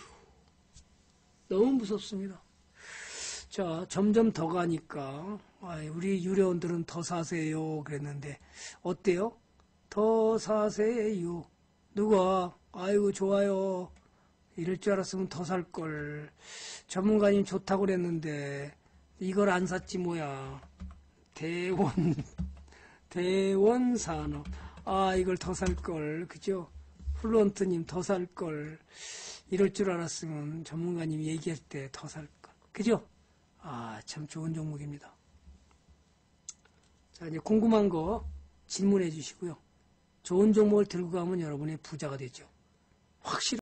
너무 무섭습니다. 자, 점점 더 가니까, 우리 유료원들은 더 사세요, 그랬는데, 어때요? 더 사세요. 누가, 좋아요. 이럴 줄 알았으면 더 살걸. 전문가님 좋다고 그랬는데, 이걸 안 샀지, 뭐야. 대원산업. 이걸 더 살걸. 그죠? 플런트님 더 살걸. 이럴 줄 알았으면 전문가님 얘기할 때 더 살걸. 그죠? 참 좋은 종목입니다. 자, 이제 궁금한 거 질문해 주시고요. 좋은 종목을 들고 가면 여러분의 부자가 되죠. 확실히.